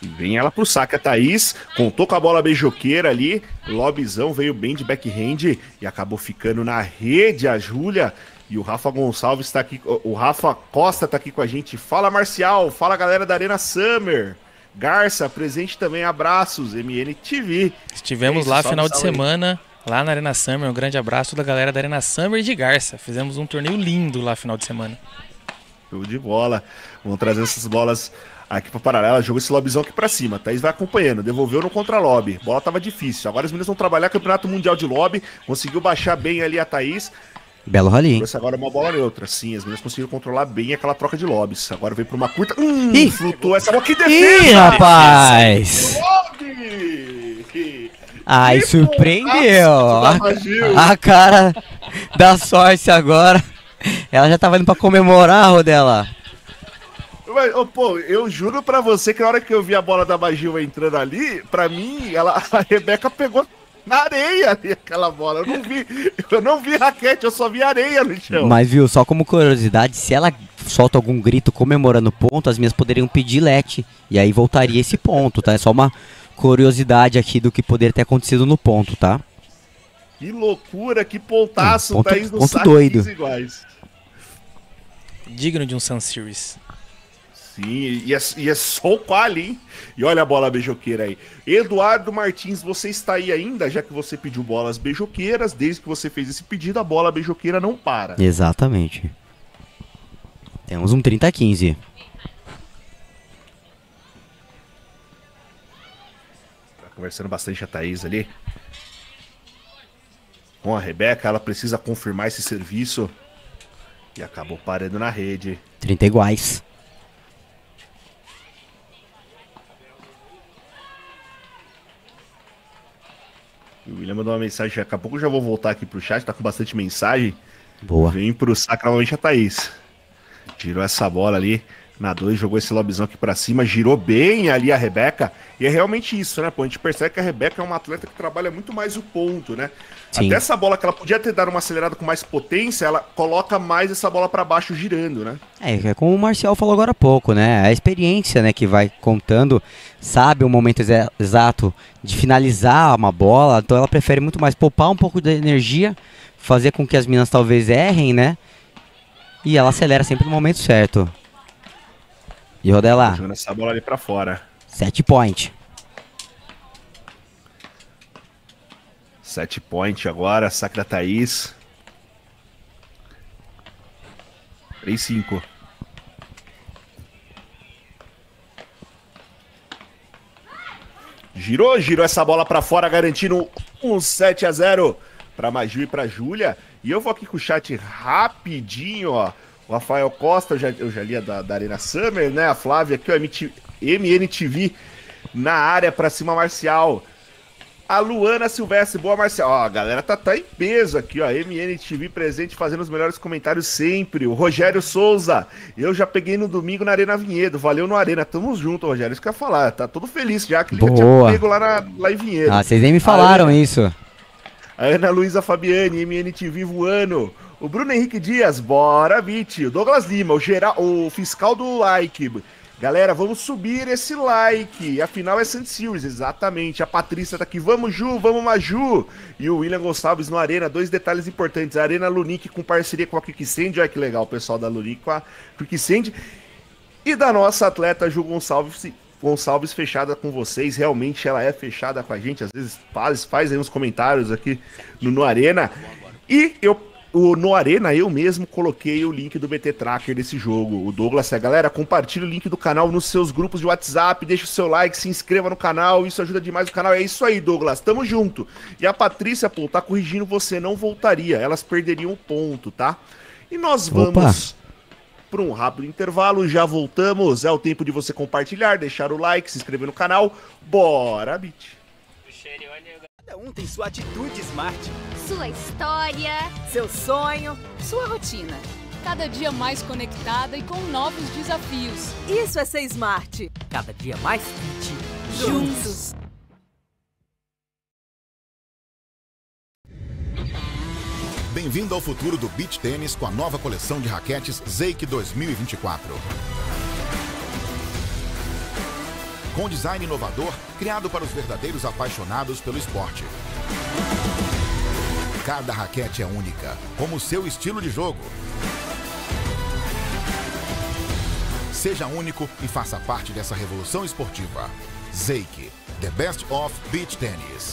E vem ela pro saque, a Thaís contou com a bola beijoqueira ali, lobizão veio bem de backhand e acabou ficando na rede a Júlia. E o Rafa Gonçalves tá aqui, o Rafa Costa tá aqui com a gente. Fala, Marcial, fala, galera da Arena Summer. Garça, presente também, abraços, M N T V. Estivemos é isso, lá final de aí. semana, lá na Arena Summer. Um grande abraço da galera da Arena Summer de Garça. Fizemos um torneio lindo lá final de semana. Show de bola. Vamos trazer essas bolas aqui pra paralela. Jogou esse lobizão aqui pra cima. Thaís vai acompanhando. Devolveu no contra-lobby. Bola tava difícil. Agora as meninas vão trabalhar Campeonato Mundial de Lobby. Conseguiu baixar bem ali a Thaís. Belo rally. Trouxe agora uma bola neutra. Sim, as meninas conseguiram controlar bem aquela troca de lobbies. Agora veio pra uma curta. Hum, Ih! flutuou essa bola. Que defesa! Ih, rapaz! Lobby! Ai, Que surpreendeu. golaço da Magil. A, a cara da sorte agora. Ela já tava indo pra comemorar, Rodela. Mas, oh, pô, eu juro pra você que na hora que eu vi a bola da Magil entrando ali, pra mim, ela, a Rebeca pegou na areia ali aquela bola. Eu não vi, eu não vi raquete, eu só vi areia no chão. Mas viu, só como curiosidade, se ela solta algum grito comemorando ponto, as minhas poderiam pedir lete. E aí voltaria esse ponto, tá? É só uma curiosidade aqui do que poderia ter acontecido no ponto, tá? Que loucura, que pontaço, hum, ponto, Thaís no ponto saque, doido. iguais. Digno de um Sun Series. Sim, e é, e é só o quali, hein? E olha a bola beijoqueira aí. Eduardo Martins, você está aí ainda? Já que você pediu bolas beijoqueiras, desde que você fez esse pedido, a bola beijoqueira não para. Exatamente. Temos um trinta a quinze. Tá conversando bastante a Thaís ali. Com a Rebeca, ela precisa confirmar esse serviço. E acabou parando na rede. trinta iguais. O William mandou uma mensagem, daqui a pouco eu já vou voltar aqui pro chat, tá com bastante mensagem. Boa. Vem pro saco novamente a Thaís. Girou essa bola ali, na dois, jogou esse lobizão aqui pra cima, girou bem ali a Rebeca. E é realmente isso, né, pô? A gente percebe que a Rebeca é uma atleta que trabalha muito mais o ponto, né? Sim. Até essa bola que ela podia ter dado uma acelerada com mais potência, ela coloca mais essa bola pra baixo girando, né? É, é como o Marcial falou agora há pouco, né? A experiência, né, que vai contando, sabe o momento exa exato de finalizar uma bola, então ela prefere muito mais poupar um pouco de energia, fazer com que as meninas talvez errem, né? E ela acelera sempre no momento certo. E Rodela, jogando essa bola ali pra fora. Set point. Set point agora, saque da Thaís. três cinco. Girou, girou essa bola pra fora, garantindo um sete a zero pra Magil e pra Júlia. E eu vou aqui com o chat rapidinho, ó. O Rafael Costa, eu já, eu já li a da, da Arena Summer, né? A Flávia aqui, ó, M N T V na área pra cima, Marcial. A Luana Silvestre, boa, Marcial. Ó, a galera tá, tá em peso aqui, ó. M N T V presente, fazendo os melhores comentários sempre. O Rogério Souza, eu já peguei no domingo na Arena Vinhedo. Valeu no Arena. Tamo junto, Rogério. Isso que eu ia falar. Tá todo feliz já, que ele já tinha pego lá, na, lá em Vinhedo. Ah, vocês nem me falaram Ana, isso. A Ana Luísa Fabiane, M N T V voando. O Bruno Henrique Dias, bora, Viti. O Douglas Lima, o, geral, o fiscal do like. Galera, vamos subir esse like. Afinal é Sun Series, exatamente. A Patrícia tá aqui. Vamos, Ju, vamos, Maju. E o William Gonçalves no Arena. Dois detalhes importantes. A Arena Lunique com parceria com a Quicksand. Olha que legal o pessoal da Lunique com a Quicksand. E da nossa atleta Ju Gonçalves, Gonçalves fechada com vocês. Realmente ela é fechada com a gente. Às vezes faz, faz aí uns comentários aqui no, no Arena. E eu... O, no Arena, eu mesmo coloquei o link do B T Tracker desse jogo. O Douglas, a galera, compartilha o link do canal nos seus grupos de WhatsApp, deixa o seu like, se inscreva no canal, isso ajuda demais o canal. É isso aí, Douglas, tamo junto. E a Patrícia, pô, tá corrigindo você, não voltaria, elas perderiam o ponto, tá? E nós vamos para um rápido intervalo, já voltamos. É o tempo de você compartilhar, deixar o like, se inscrever no canal. Bora, Bit! Cada um tem sua atitude smart. Sua história. Seu sonho. Sua rotina. Cada dia mais conectada e com novos desafios. Isso é ser smart. Cada dia mais fit. Juntos. Bem-vindo ao futuro do beach tênis com a nova coleção de raquetes Zake dois mil e vinte e quatro. com design inovador criado para os verdadeiros apaixonados pelo esporte. Cada raquete é única, como o seu estilo de jogo. Seja único e faça parte dessa revolução esportiva. Zeik, the best of beach tennis.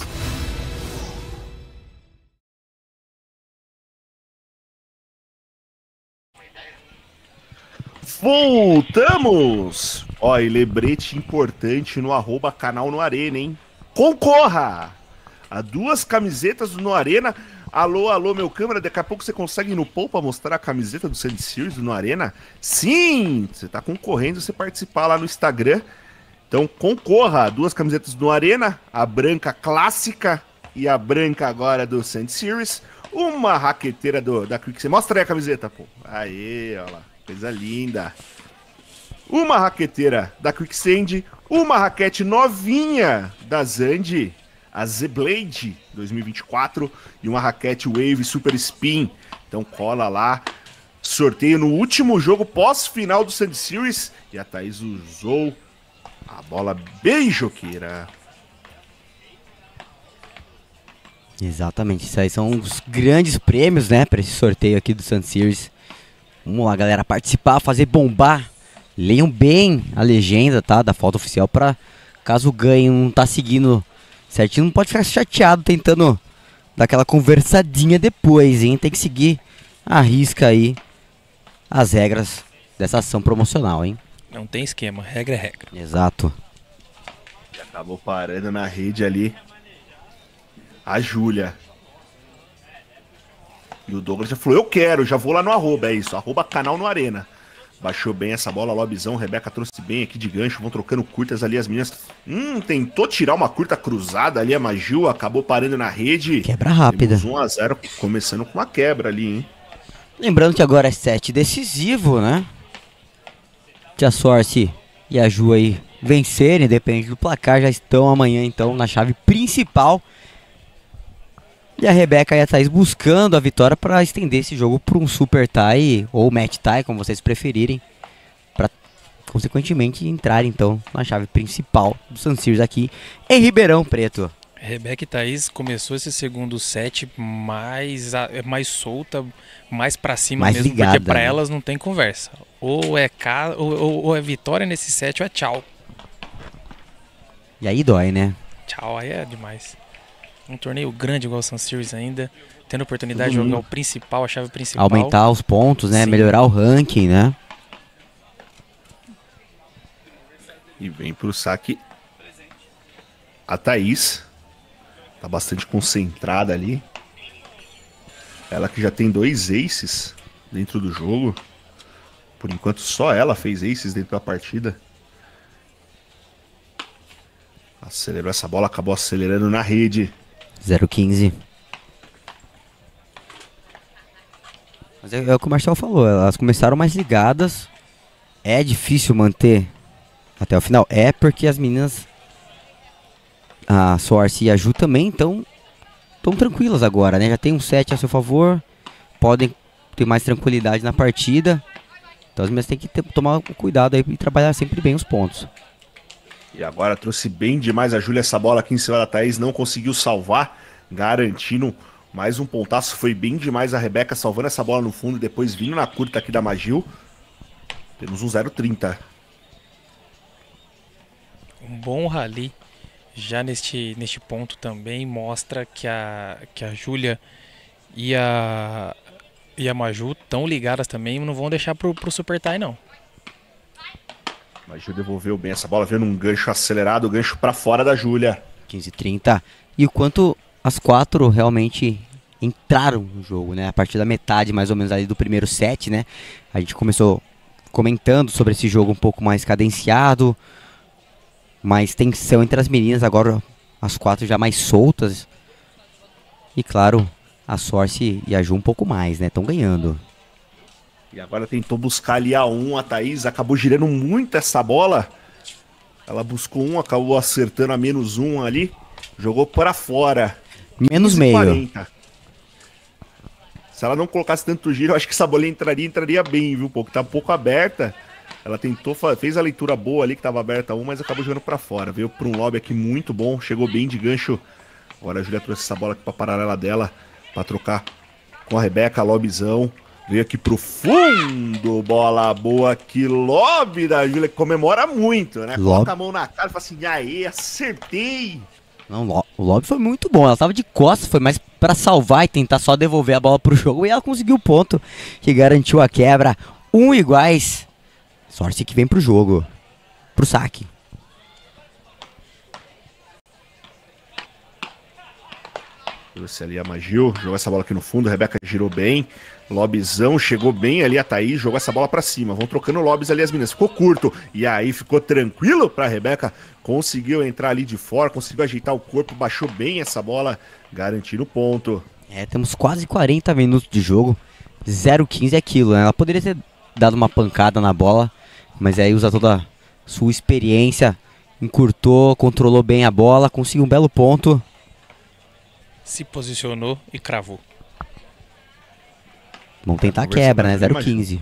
Voltamos! Ó, e lembrete importante no arroba canal no Arena, hein? Concorra a duas camisetas do No Arena. Alô, alô, meu câmera, daqui a pouco você consegue ir no Poupa mostrar a camiseta do Sandy Series do No Arena? Sim! Você tá concorrendo, você participar lá no Instagram. Então concorra a duas camisetas do No Arena, a branca clássica e a branca agora do Sandy Series. Uma raqueteira do, da Quicksand. Mostra aí a camiseta, pô. Aê, ó lá. Coisa linda. Uma raqueteira da Quicksand, uma raquete novinha da Zandy, a Z-Blade dois mil e vinte e quatro, e uma raquete Wave Super Spin. Então cola lá. Sorteio no último jogo pós-final do Sandy Series. E a Thaís usou a bola beijoqueira. Exatamente, isso aí são os grandes prêmios, né, para esse sorteio aqui do Sandy Series. Vamos lá, galera, participar, fazer bombar. Leiam bem a legenda, tá, da foto oficial, para caso ganhe, não tá seguindo certinho, não pode ficar chateado tentando dar aquela conversadinha depois, hein? Tem que seguir à risca aí as regras dessa ação promocional, hein? Não tem esquema, regra é regra. Exato. E acabou parando na rede ali a Júlia. E o Douglas já falou, eu quero, já vou lá no arroba, é isso, arroba canal no Arena. Baixou bem essa bola, lobizão, Rebeca trouxe bem aqui de gancho, vão trocando curtas ali as meninas. Hum, tentou tirar uma curta cruzada ali a Maju, acabou parando na rede. Quebra rápida. um a zero, começando com uma quebra ali, hein. Lembrando que agora é set decisivo, né? Se a Source e a Ju aí vencerem, depende do placar, já estão amanhã então na chave principal. E a Rebeca e a Thaís buscando a vitória para estender esse jogo para um super tie ou match tie, como vocês preferirem, para consequentemente entrar então na chave principal do Sandy Series aqui em Ribeirão Preto. Rebeca e Thaís começou esse segundo set mais, mais solta, mais pra cima mais mesmo, ligada, porque pra né? elas não tem conversa. Ou é, ca... ou, ou, ou é vitória nesse set ou é tchau. E aí dói, né? Tchau, aí é demais. Um torneio grande igual o Sun Series ainda, tendo a oportunidade uhum. de jogar o principal, a chave principal. Aumentar os pontos, né? Sim. Melhorar o ranking, né? E vem pro saque a Thaís. Tá bastante concentrada ali. Ela que já tem dois aces dentro do jogo. Por enquanto só ela fez aces dentro da partida. Acelerou essa bola, acabou acelerando na rede. zero quinze. Mas é, é o que o Marcel falou, elas começaram mais ligadas. É difícil manter até o final. É porque as meninas, a Source e a Ju também estão tão tranquilas agora, né? Já tem um set a seu favor, podem ter mais tranquilidade na partida. Então as meninas têm que ter, tomar cuidado aí e trabalhar sempre bem os pontos. E agora trouxe bem demais a Júlia essa bola aqui em cima da Thaís, não conseguiu salvar, garantindo mais um pontaço. Foi bem demais a Rebeca salvando essa bola no fundo e depois vindo na curta aqui da Magil. Temos um zero trinta. Um bom rally já neste, neste ponto também mostra que a, que a Júlia e a, e a Maju estão ligadas também, não vão deixar pro, pro Super Tie não. Maju devolveu bem essa bola, vendo um gancho acelerado, gancho pra fora da Júlia. quinze trinta. E o quanto as quatro realmente entraram no jogo, né? A partir da metade, mais ou menos, ali do primeiro set, né? A gente começou comentando sobre esse jogo um pouco mais cadenciado, mais tensão entre as meninas, agora as quatro já mais soltas. E claro, a Source e a Ju um pouco mais, né? Estão ganhando. E agora tentou buscar ali a um, a Thaís acabou girando muito essa bola. Ela buscou um, acabou acertando a menos um ali. Jogou para fora. Menos meio. quarenta. Se ela não colocasse tanto giro, eu acho que essa bola entraria, entraria bem, viu? Porque tá um pouco aberta. Ela tentou, fez a leitura boa ali, que tava aberta um, mas acabou jogando pra fora. Veio pra um lobby aqui muito bom, chegou bem de gancho. Agora a Júlia trouxe essa bola aqui pra paralela dela, pra trocar com a Rebeca, lobbyzão. Veio aqui pro fundo, bola boa aqui, lobby da Júlia, que comemora muito, né? Lob... Coloca a mão na cara e fala assim, aê, acertei! Não, o lobby foi muito bom, ela tava de costas, foi mais pra salvar e tentar só devolver a bola pro jogo, e ela conseguiu o ponto que garantiu a quebra. Um iguais, sorte que vem pro jogo, pro saque. Trouxe ali a Magil, jogou essa bola aqui no fundo, a Rebeca girou bem, lobbyzão, chegou bem ali a Thaís, jogou essa bola pra cima, vão trocando lobbies ali as meninas, ficou curto, e aí ficou tranquilo pra Rebeca, conseguiu entrar ali de fora, conseguiu ajeitar o corpo, baixou bem essa bola, garantindo o ponto. É, temos quase quarenta minutos de jogo, zero a quinze é aquilo, né? Ela poderia ter dado uma pancada na bola, mas aí usa toda a sua experiência, encurtou, controlou bem a bola, conseguiu um belo ponto. Se posicionou e cravou. Vamos tentar a quebra, né? zero a quinze.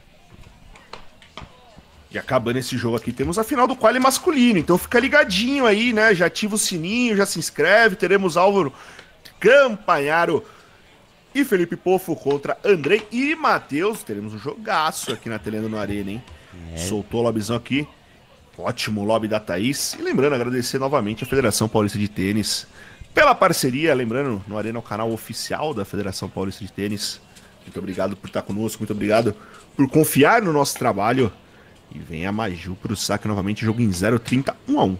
E acabando esse jogo aqui, temos a final do quali masculino. Então fica ligadinho aí, né? Já ativa o sininho, já se inscreve. Teremos Álvaro Campanharo e Felipe Pofo contra Andrei e Matheus. Teremos um jogaço aqui na Telendo no Arena, hein? É. Soltou o lobbyzão aqui. Ótimo lobby da Thaís. E lembrando, agradecer novamente a Federação Paulista de Tênis pela parceria, lembrando, no Arena é o canal oficial da Federação Paulista de Tênis. Muito obrigado por estar conosco, muito obrigado por confiar no nosso trabalho. E vem a Maju pro saque novamente, jogo em zero a trinta, um a um.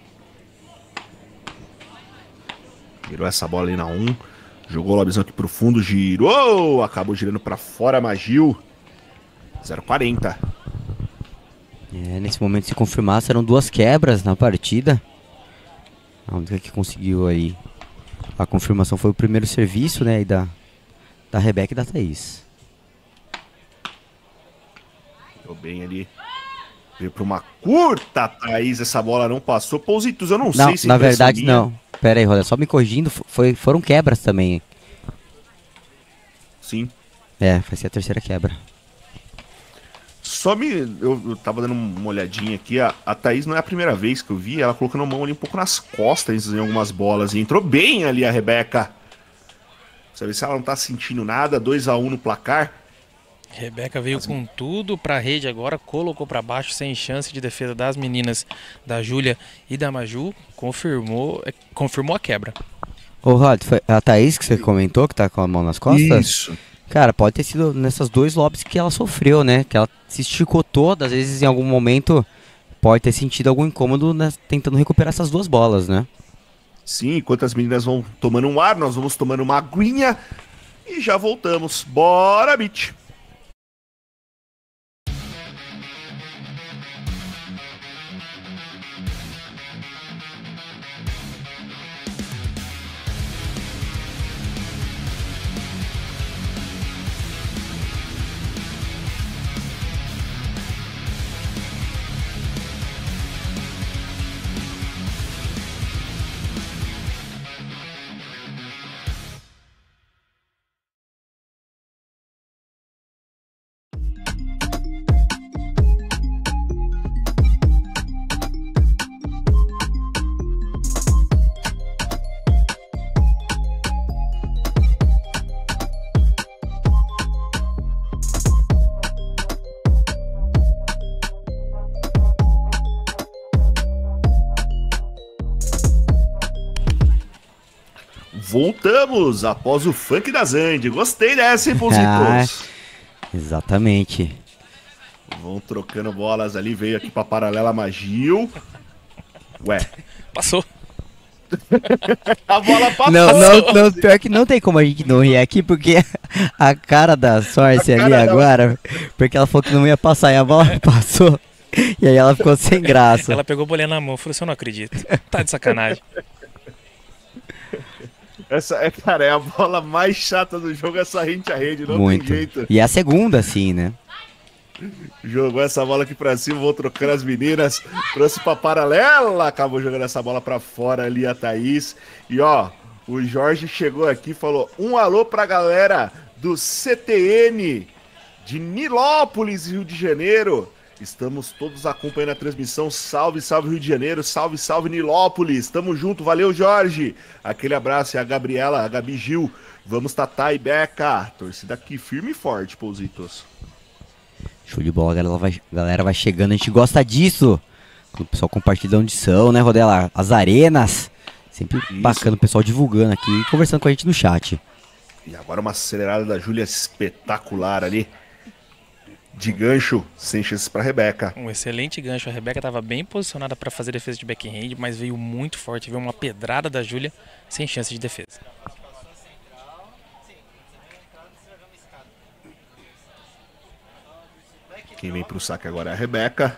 Girou essa bola ali na um, jogou o lobbyzão aqui pro fundo, girou, acabou girando pra fora a Magil. zero a quarenta. É, nesse momento, se confirmar, serão duas quebras na partida. A única que conseguiu aí a confirmação foi o primeiro serviço, né, e da, da Rebeca e da Thaís. Deu bem ali. Veio pra uma curta, Thaís, essa bola não passou. Pousitos, eu não, não sei se... Na verdade, minha. Não. Pera aí, Roda, só me corrigindo, foi, foram quebras também. Sim. É, vai ser a terceira quebra. Só me... Eu, eu tava dando uma olhadinha aqui, a, a Thaís não é a primeira vez que eu vi, ela colocando a mão ali um pouco nas costas em algumas bolas, e entrou bem ali a Rebeca. Você vê se ela não tá sentindo nada, dois a um no placar. Rebeca veio As... com tudo pra rede agora, colocou pra baixo, sem chance de defesa das meninas da Júlia e da Maju, confirmou, confirmou a quebra. Ô Rod, foi a Thaís que você comentou que tá com a mão nas costas? Isso. Cara, pode ter sido nessas dois lobbies que ela sofreu, né? Que ela se esticou toda, às vezes em algum momento pode ter sentido algum incômodo, né, tentando recuperar essas duas bolas, né? Sim, enquanto as meninas vão tomando um ar, nós vamos tomando uma aguinha e já voltamos. Bora, bitch! Voltamos após o funk da Zand. Gostei dessa, hein, Pousitos? Ah, exatamente. Vão trocando bolas ali. Veio aqui pra paralela Magil. Ué. Passou. A bola passou. Não, não, não, pior que não tem como a gente não rir aqui, porque a cara da Sorce ali da... agora, porque ela falou que não ia passar e a bola passou. E aí ela ficou sem graça. Ela pegou a bolinha na mão e falou assim, eu não acredito. Tá de sacanagem. Essa é, cara, é a bola mais chata do jogo, essa rente a rede, não Muito. tem jeito. E a segunda, assim, né? Jogou essa bola aqui pra cima, vou trocando as meninas, trouxe pra paralela, acabou jogando essa bola pra fora ali a Thaís. E ó, o Jorge chegou aqui e falou um alô pra galera do C T N de Nilópolis, Rio de Janeiro. Estamos todos acompanhando a transmissão. Salve, salve Rio de Janeiro, salve, salve Nilópolis. Tamo junto, valeu Jorge. Aquele abraço, e a Gabriela, a Gabi Gil. Vamos Tatá e Beca. Torcida aqui firme e forte, Pousitos. Show de bola, a galera vai, galera vai chegando, a gente gosta disso. O pessoal compartilhando edição, né, Rodela? As arenas. Sempre Isso. bacana o pessoal divulgando aqui e conversando com a gente no chat. E agora uma acelerada da Júlia espetacular ali. De gancho, sem chances para Rebeca. Um excelente gancho. A Rebeca estava bem posicionada para fazer defesa de backhand, mas veio muito forte. Veio uma pedrada da Júlia sem chance de defesa. Quem vem para o saque agora é a Rebeca.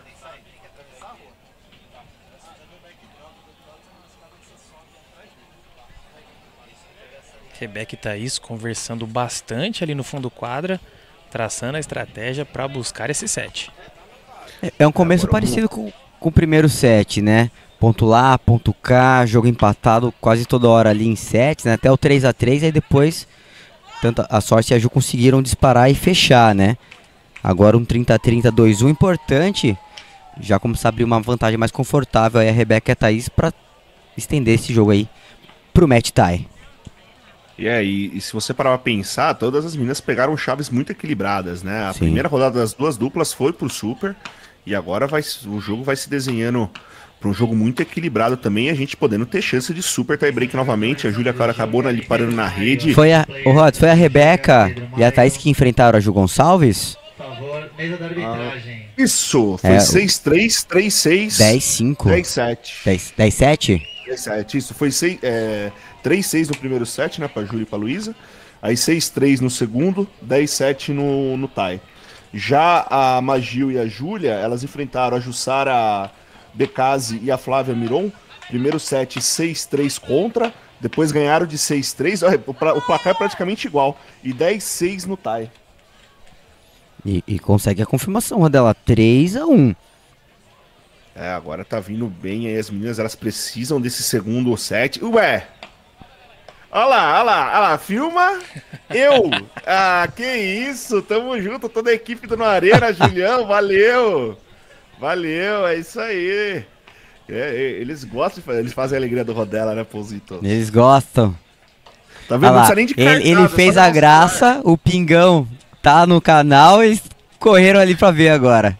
Rebeca e Thaís conversando bastante ali no fundo do quadra, traçando a estratégia para buscar esse set. É, é um começo Agora, parecido com, com o primeiro set, né? Ponto lá, ponto cá, jogo empatado quase toda hora ali em sets, né? Até o três a três, aí depois tanto a Sorte e a Ju conseguiram disparar e fechar, né? Agora um trinta a trinta, dois a um, importante, já começar a abrir uma vantagem mais confortável aí a Rebeca e a Thaís para estender esse jogo aí pro match tie. E aí, e se você parar pra pensar, todas as meninas pegaram chaves muito equilibradas, né? A Sim. primeira rodada das duas duplas foi pro Super, e agora vai, o jogo vai se desenhando para um jogo muito equilibrado também, a gente podendo ter chance de Super tie break novamente. A Júlia Cara acabou ali parando na rede. Foi a, oh, Rod, foi a Rebeca e a Thaís que enfrentaram a Ju Gonçalves? Ah, isso, foi é, seis três, três seis, dez cinco, dez sete. dez sete? dez sete, isso, foi seis, é, três seis no primeiro set, né, pra Júlia e pra Luísa. Aí seis três no segundo, dez sete no, no tie. Já a Magil e a Júlia, elas enfrentaram a Jussara Becasi e a Flávia Miron. Primeiro set seis três contra, depois ganharam de seis três, o placar é praticamente igual. E dez seis no tie. E, e consegue a confirmação dela, três a um. É, agora tá vindo bem aí as meninas, elas precisam desse segundo set. Ué! Olha lá, olha lá, olha lá, filma eu! Ah, que isso, tamo junto, toda a equipe do No Arena, Julião, valeu! Valeu, é isso aí! É, eles gostam de fazer, eles fazem a alegria do Rodela, né, Pousito? Eles gostam. Tá vendo? Não precisa nem de cartaz, ele, ele fez a graça, o Pingão tá no canal e correram ali pra ver agora.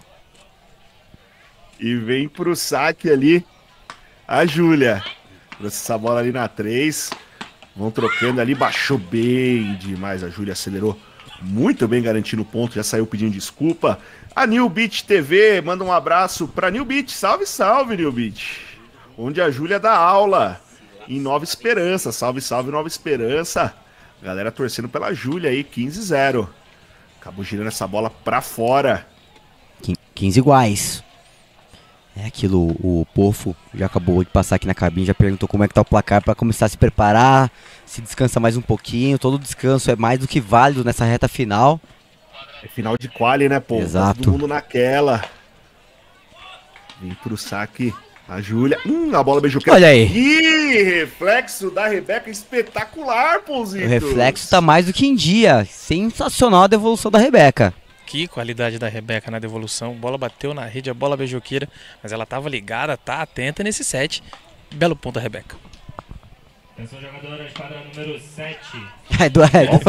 E vem pro saque ali a Júlia. Trouxe essa bola ali na três. Vão trocando ali, baixou bem demais. A Júlia acelerou muito bem, garantindo o ponto. Já saiu pedindo desculpa. A New Beat T V, manda um abraço pra New Beat. Salve, salve, New Beat. Onde a Júlia dá aula em Nova Esperança. Salve, salve, Nova Esperança. Galera torcendo pela Júlia aí, quinze a zero. Acabou girando essa bola pra fora. quinze iguais. É aquilo, o Pofo já acabou de passar aqui na cabine, já perguntou como é que tá o placar para começar a se preparar, se descansa mais um pouquinho. Todo descanso é mais do que válido nessa reta final. É final de quali, né, pô? Exato. Todo mundo naquela. Vem pro saque a Júlia. Hum, a bola beijou. Olha aí. Ih, reflexo da Rebeca espetacular, Pousito. O reflexo tá mais do que em dia. Sensacional a devolução da Rebeca. Que qualidade da Rebeca na devolução. A bola bateu na rede, a bola beijoqueira, mas ela estava ligada, tá atenta nesse set. Belo ponto da Rebeca. Atenção, jogadoras, para o número sete. É do, é do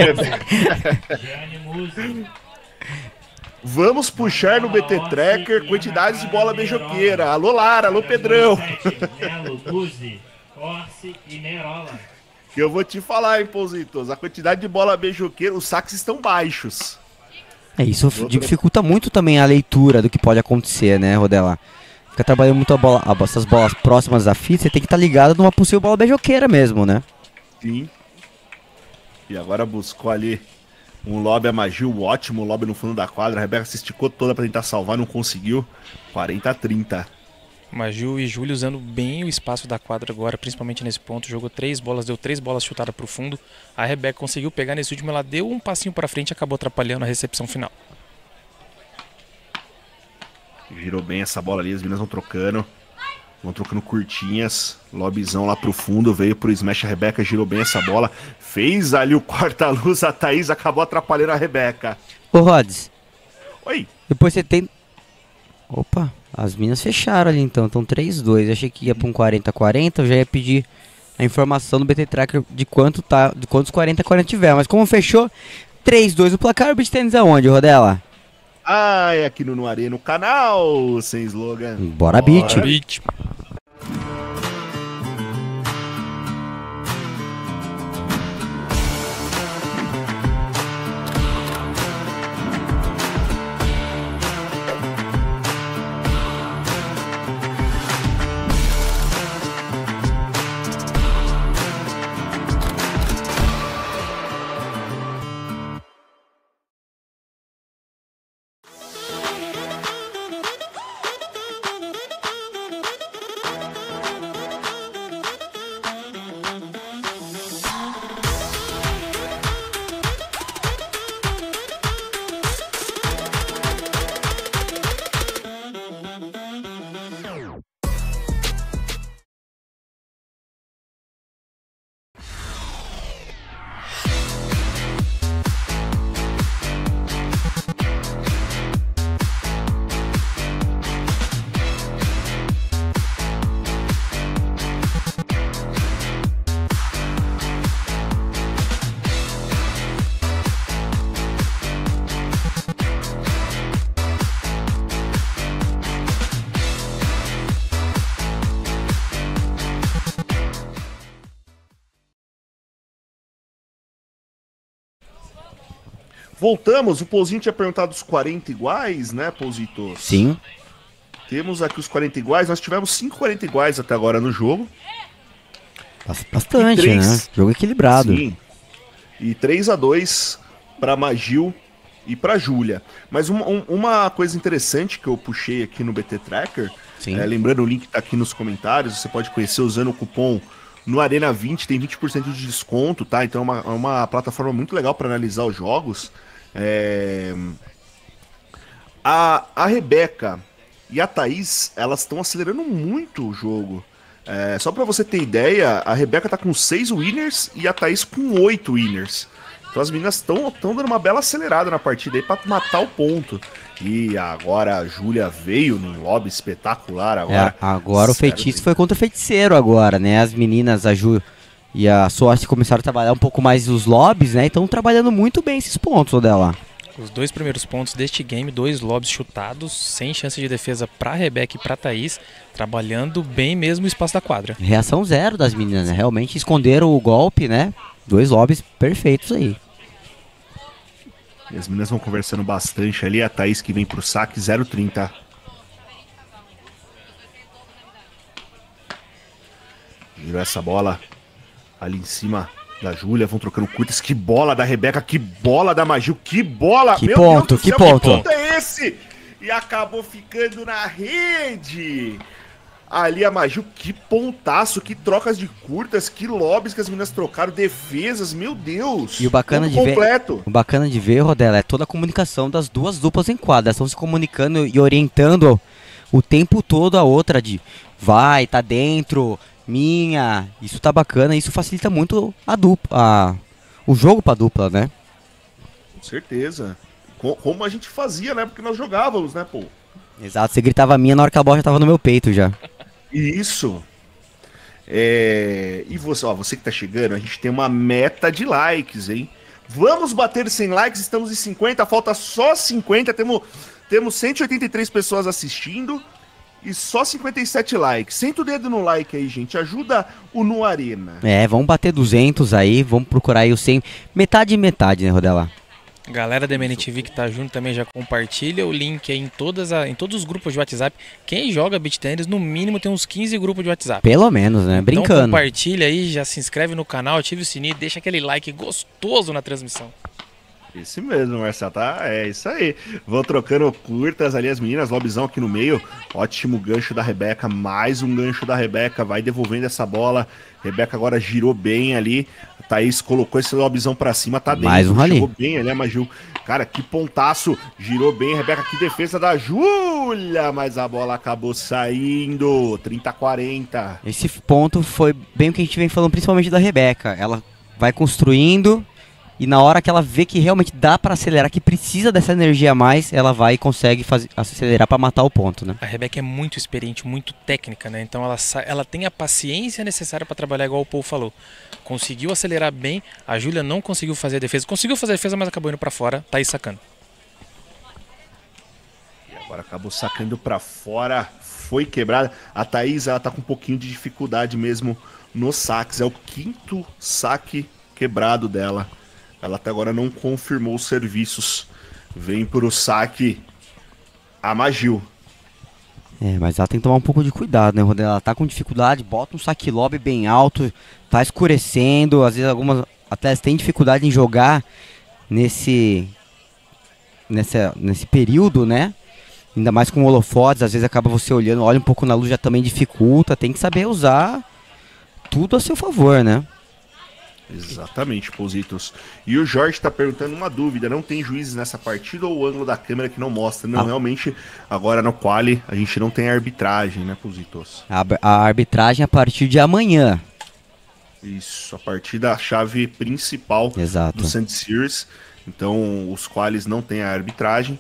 Vamos puxar no B T Tracker quantidades de bola beijoqueira. Alô, Lara, alô, Pedrão. Nelo, Luzi, Corse e Nerola. Que eu vou te falar, hein, Pousitos. A quantidade de bola beijoqueira, os saques estão baixos. É, isso dificulta muito também a leitura do que pode acontecer, né, Rodela? Fica trabalhando muito a bola, a, essas bolas próximas da fita, você tem que estar ligado numa possível bola beijoqueira mesmo, né? Sim. E agora buscou ali um lobby a Magil, ótimo lobby no fundo da quadra. A Rebeca se esticou toda para tentar salvar, não conseguiu. quarenta a trinta. Magil e Júlio usando bem o espaço da quadra agora, principalmente nesse ponto. Jogou três bolas, deu três bolas chutadas para o fundo. A Rebeca conseguiu pegar nesse último, ela deu um passinho para frente e acabou atrapalhando a recepção final. Girou bem essa bola ali, as meninas vão trocando. Vão trocando curtinhas. Lobbyzão lá pro fundo, veio pro smash. A Rebeca girou bem essa bola. Fez ali o corta-luz, a Thaís acabou atrapalhando a Rebeca. Ô, Rods. Oi. Depois você tem... Opa, as minas fecharam ali então, então três dois. Eu achei que ia pra um quarenta a quarenta, eu já ia pedir a informação do B T Tracker de quanto tá, de quantos quarenta a quarenta tiver. Mas como fechou, três dois o placar, o Beach Tennis aonde, Rodela? Ah, é aqui no Nuaré, no canal, sem slogan. Bora, Beach. Bora. Beach. Voltamos, o Pouzinho tinha perguntado os quarenta iguais, né, Pouzito? Sim. Temos aqui os quarenta iguais, nós tivemos cinco quarenta iguais até agora no jogo. Bastante, três... né? Jogo equilibrado. Sim. E três a dois para Magil e para Júlia. Mas uma, um, uma coisa interessante que eu puxei aqui no B T Tracker, é, lembrando o link tá aqui nos comentários, você pode conhecer usando o cupom no Arena vinte, tem vinte por cento de desconto, tá? Então é uma, é uma plataforma muito legal para analisar os jogos. É... A, a Rebeca e a Thaís, elas estão acelerando muito o jogo. É, só pra você ter ideia, a Rebeca tá com seis winners e a Thaís com oito winners. Então as meninas estão dando uma bela acelerada na partida aí pra matar o ponto. E agora a Júlia veio num lobby espetacular agora. É, agora o feitiço foi contra o feiticeiro agora, né? As meninas, a Ju e a Sorte começaram a trabalhar um pouco mais os lobbies, né? E estão trabalhando muito bem esses pontos dela. Os dois primeiros pontos deste game, dois lobbies chutados, sem chance de defesa pra Rebeca e pra Thaís, trabalhando bem mesmo o espaço da quadra. Reação zero das meninas, né? Realmente esconderam o golpe, né? Dois lobbies perfeitos aí. E as meninas vão conversando bastante ali, a Thaís que vem pro saque, zero trinta. Girou essa bola ali em cima da Júlia, vão trocando curtas. Que bola da Rebeca, que bola da Magil, que bola! Que Meu ponto, Deus do céu, que ponto! Que ponto é esse? E acabou ficando na rede! Ali a Magil, que pontaço, que trocas de curtas, que lobbies que as meninas trocaram, defesas, meu Deus! E o bacana de completo. ver, o bacana de ver, Rodela, é toda a comunicação das duas duplas em quadra. Estão se comunicando e orientando o tempo todo a outra de vai, tá dentro, minha. Isso tá bacana, isso facilita muito a dupla, a, o jogo pra dupla, né? Com certeza. Como a gente fazia, né? Porque nós jogávamos, né, pô? Exato, você gritava minha na hora que a bola já tava no meu peito já. Isso. É... E você, ó, você que tá chegando, a gente tem uma meta de likes, hein? Vamos bater cem likes, estamos em cinquenta, falta só cinquenta, temos, temos cento e oitenta e três pessoas assistindo e só cinquenta e sete likes. Senta o dedo no like aí, gente, ajuda o No Arena. É, vamos bater duzentos aí, vamos procurar aí o cem, metade e metade, né, Rodela? Galera da M N T V que tá junto também já compartilha o link aí em, todas a, em todos os grupos de WhatsApp. Quem joga beach tennis, no mínimo tem uns quinze grupos de WhatsApp. Pelo menos, né? Brincando. Então compartilha aí, já se inscreve no canal, ative o sininho, deixa aquele like gostoso na transmissão. Esse mesmo, Marcelo, tá? É isso aí. Vão trocando curtas ali as meninas, lobizão aqui no meio. Ótimo gancho da Rebeca, mais um gancho da Rebeca, vai devolvendo essa bola. Rebeca agora girou bem ali. A Thaís colocou esse lobizão pra cima, tá dentro. Mais um rally. Chegou bem ali a Magil. Cara, que pontaço. Girou bem, Rebeca, que defesa da Júlia. Mas a bola acabou saindo. trinta a quarenta. Esse ponto foi bem o que a gente vem falando, principalmente da Rebeca. Ela vai construindo e na hora que ela vê que realmente dá para acelerar, que precisa dessa energia a mais, ela vai e consegue fazer, acelerar para matar o ponto, né? A Rebeca é muito experiente, muito técnica, né? Então ela, ela tem a paciência necessária para trabalhar igual o Paul falou. Conseguiu acelerar bem, a Júlia não conseguiu fazer a defesa. Conseguiu fazer a defesa, mas acabou indo para fora, tá aí sacando. E agora acabou sacando para fora, foi quebrada. A Thaís, ela tá com um pouquinho de dificuldade mesmo nos saques. É o quinto saque quebrado dela. Ela até agora não confirmou os serviços. Vem pro saque a Magil. É, mas ela tem que tomar um pouco de cuidado, né, Rodel? Ela tá com dificuldade, bota um saque lobby bem alto, tá escurecendo, às vezes algumas atletas têm dificuldade em jogar nesse, nessa, nesse período, né? Ainda mais com holofotes, às vezes acaba você olhando, olha um pouco na luz, já também dificulta, tem que saber usar tudo a seu favor, né? Exatamente, Positos. E o Jorge está perguntando uma dúvida, não tem juízes nessa partida ou o ângulo da câmera que não mostra? Não, ah. realmente, agora no quali a gente não tem arbitragem, né, Positos? A, a arbitragem a partir de amanhã. Isso, a partir da chave principal Exato. do Saint Sears. Então, os qualis não tem a arbitragem.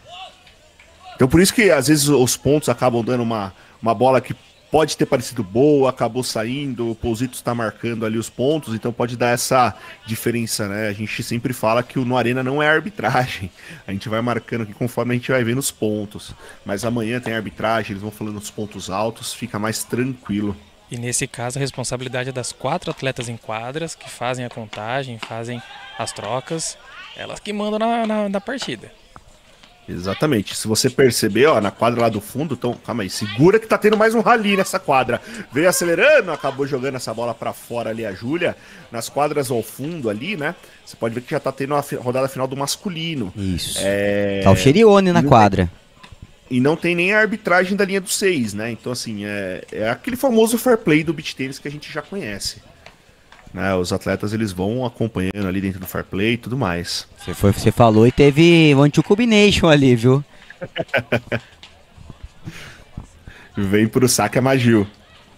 Então, por isso que às vezes os pontos acabam dando uma, uma bola que pode ter parecido boa, acabou saindo, o Positos está marcando ali os pontos, então pode dar essa diferença, né? A gente sempre fala que o No Arena não é arbitragem, a gente vai marcando aqui conforme a gente vai vendo os pontos, mas amanhã tem arbitragem, eles vão falando os pontos altos, fica mais tranquilo. E nesse caso a responsabilidade é das quatro atletas em quadras, que fazem a contagem, fazem as trocas, elas que mandam na, na, na partida. Exatamente, se você perceber, ó, na quadra lá do fundo, então, calma aí, segura que tá tendo mais um rally nessa quadra. Veio acelerando, acabou jogando essa bola pra fora ali a Júlia. Nas quadras ao fundo ali, né, você pode ver que já tá tendo a rodada final do masculino. Isso, é... tá o Cherione na quadra. E não tem nem a arbitragem da linha dos seis, né, então assim, é, é aquele famoso fair play do beach tennis que a gente já conhece. Né, os atletas eles vão acompanhando ali dentro do fair play e tudo mais. Você, foi, você falou e teve one two combination ali, viu? Vem pro saque a Magil.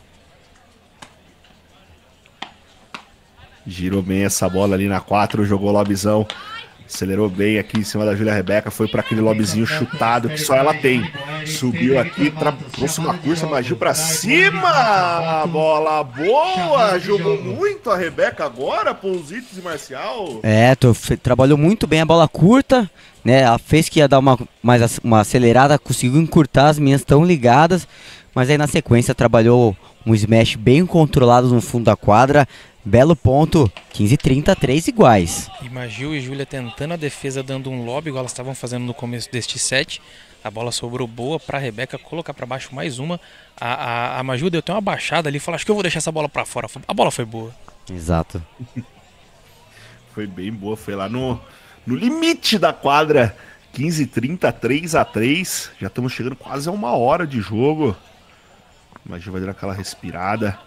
Girou bem essa bola ali na quatro, jogou o lobizão. Acelerou bem aqui em cima da Júlia Rebeca, foi para aquele lobbyzinho chutado que só ela tem. Subiu aqui, trouxe uma cursa, Magil para cima! Bola boa! Jogou muito a Rebeca agora, Pousitos e Marcial. É, tô, trabalhou muito bem a bola curta, né? Ela fez que ia dar uma, mais uma acelerada, conseguiu encurtar, as meninas estão ligadas, mas aí na sequência trabalhou um smash bem controlado no fundo da quadra. Belo ponto, quinze a trinta, três iguais. E Magil e Júlia tentando a defesa, dando um lobby, igual elas estavam fazendo no começo deste set. A bola sobrou boa para a Rebeca colocar para baixo mais uma. A, a, a Magil deu até uma baixada ali e falou, acho que eu vou deixar essa bola para fora. A bola foi boa. Exato. Foi bem boa, foi lá no, no limite da quadra. quinze a trinta, três a três. Já estamos chegando quase a uma hora de jogo. A Magil vai dar aquela respirada.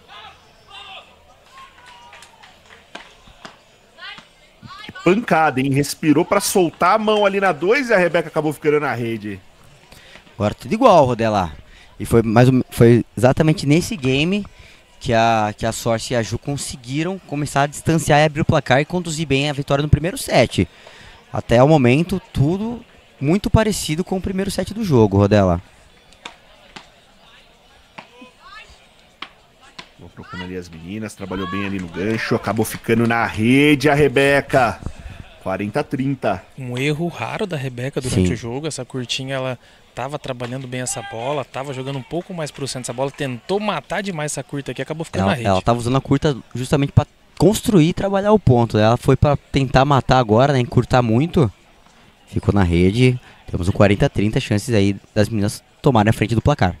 Pancada, hein? Respirou pra soltar a mão ali na dois e a Rebeca acabou ficando na rede. Agora tudo igual, Rodelar. E foi, mais, foi exatamente nesse game que a, que a Sorte e a Ju conseguiram começar a distanciar e abrir o placar e conduzir bem a vitória no primeiro set. Até o momento, tudo muito parecido com o primeiro set do jogo, Rodela. Vou procurando ali as meninas, trabalhou bem ali no gancho, acabou ficando na rede a Rebeca. quarenta a trinta. Um erro raro da Rebeca durante Sim. o jogo, essa curtinha ela tava trabalhando bem essa bola, tava jogando um pouco mais pro centro essa bola, tentou matar demais essa curta aqui, acabou ficando Ela, na rede. ela tava usando a curta justamente para construir e trabalhar o ponto. Ela foi para tentar matar agora, né, encurtar muito. Ficou na rede, temos um quarenta a trinta, chances aí das meninas tomarem a frente do placar.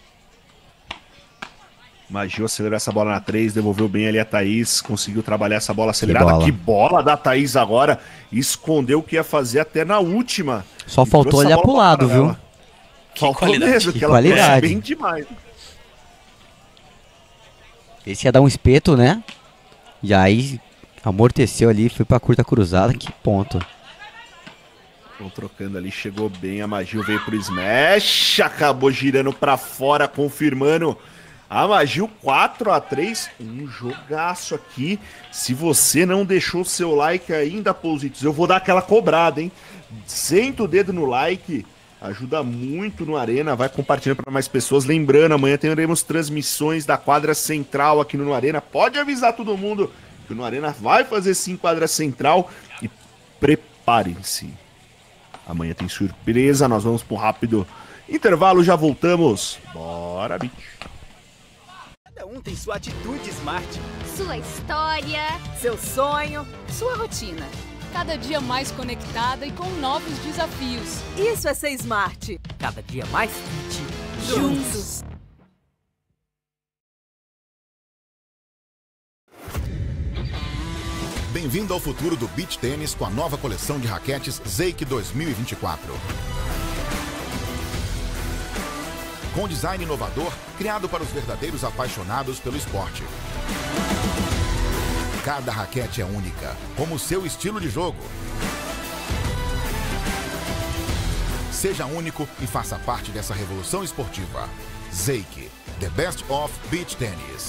Magil acelerou essa bola na três, devolveu bem ali a Thaís, conseguiu trabalhar essa bola acelerada. Que bola, que bola da Thaís agora, escondeu o que ia fazer até na última. Só faltou olhar pro lado, viu? Que Faltou qualidade. mesmo, Que que ela qualidade. trouxe bem demais. Esse ia dar um espeto, né? E aí amorteceu ali, foi pra curta cruzada, que ponto. Vão trocando ali, chegou bem, a Magil veio pro smash, acabou girando pra fora, confirmando. A Magil quatro a três, um jogaço aqui. Se você não deixou o seu like ainda, Pousitos, eu vou dar aquela cobrada, hein? Senta o dedo no like, ajuda muito no Arena, vai compartilhando para mais pessoas. Lembrando, amanhã teremos transmissões da quadra central aqui no Arena. Pode avisar todo mundo que o No Arena vai fazer sim quadra central. E preparem-se. Amanhã tem surpresa, nós vamos pro rápido intervalo, já voltamos. Bora, bicho. Cada um tem sua atitude Smart. Sua história. Seu sonho, sua rotina. Cada dia mais conectada e com novos desafios. Isso é ser Smart. Cada dia mais fit. Juntos. Bem-vindo ao futuro do beach tênis com a nova coleção de raquetes Zake dois mil e vinte e quatro. Com design inovador, criado para os verdadeiros apaixonados pelo esporte. Cada raquete é única, como o seu estilo de jogo. Seja único e faça parte dessa revolução esportiva. Zake, the best of beach tennis.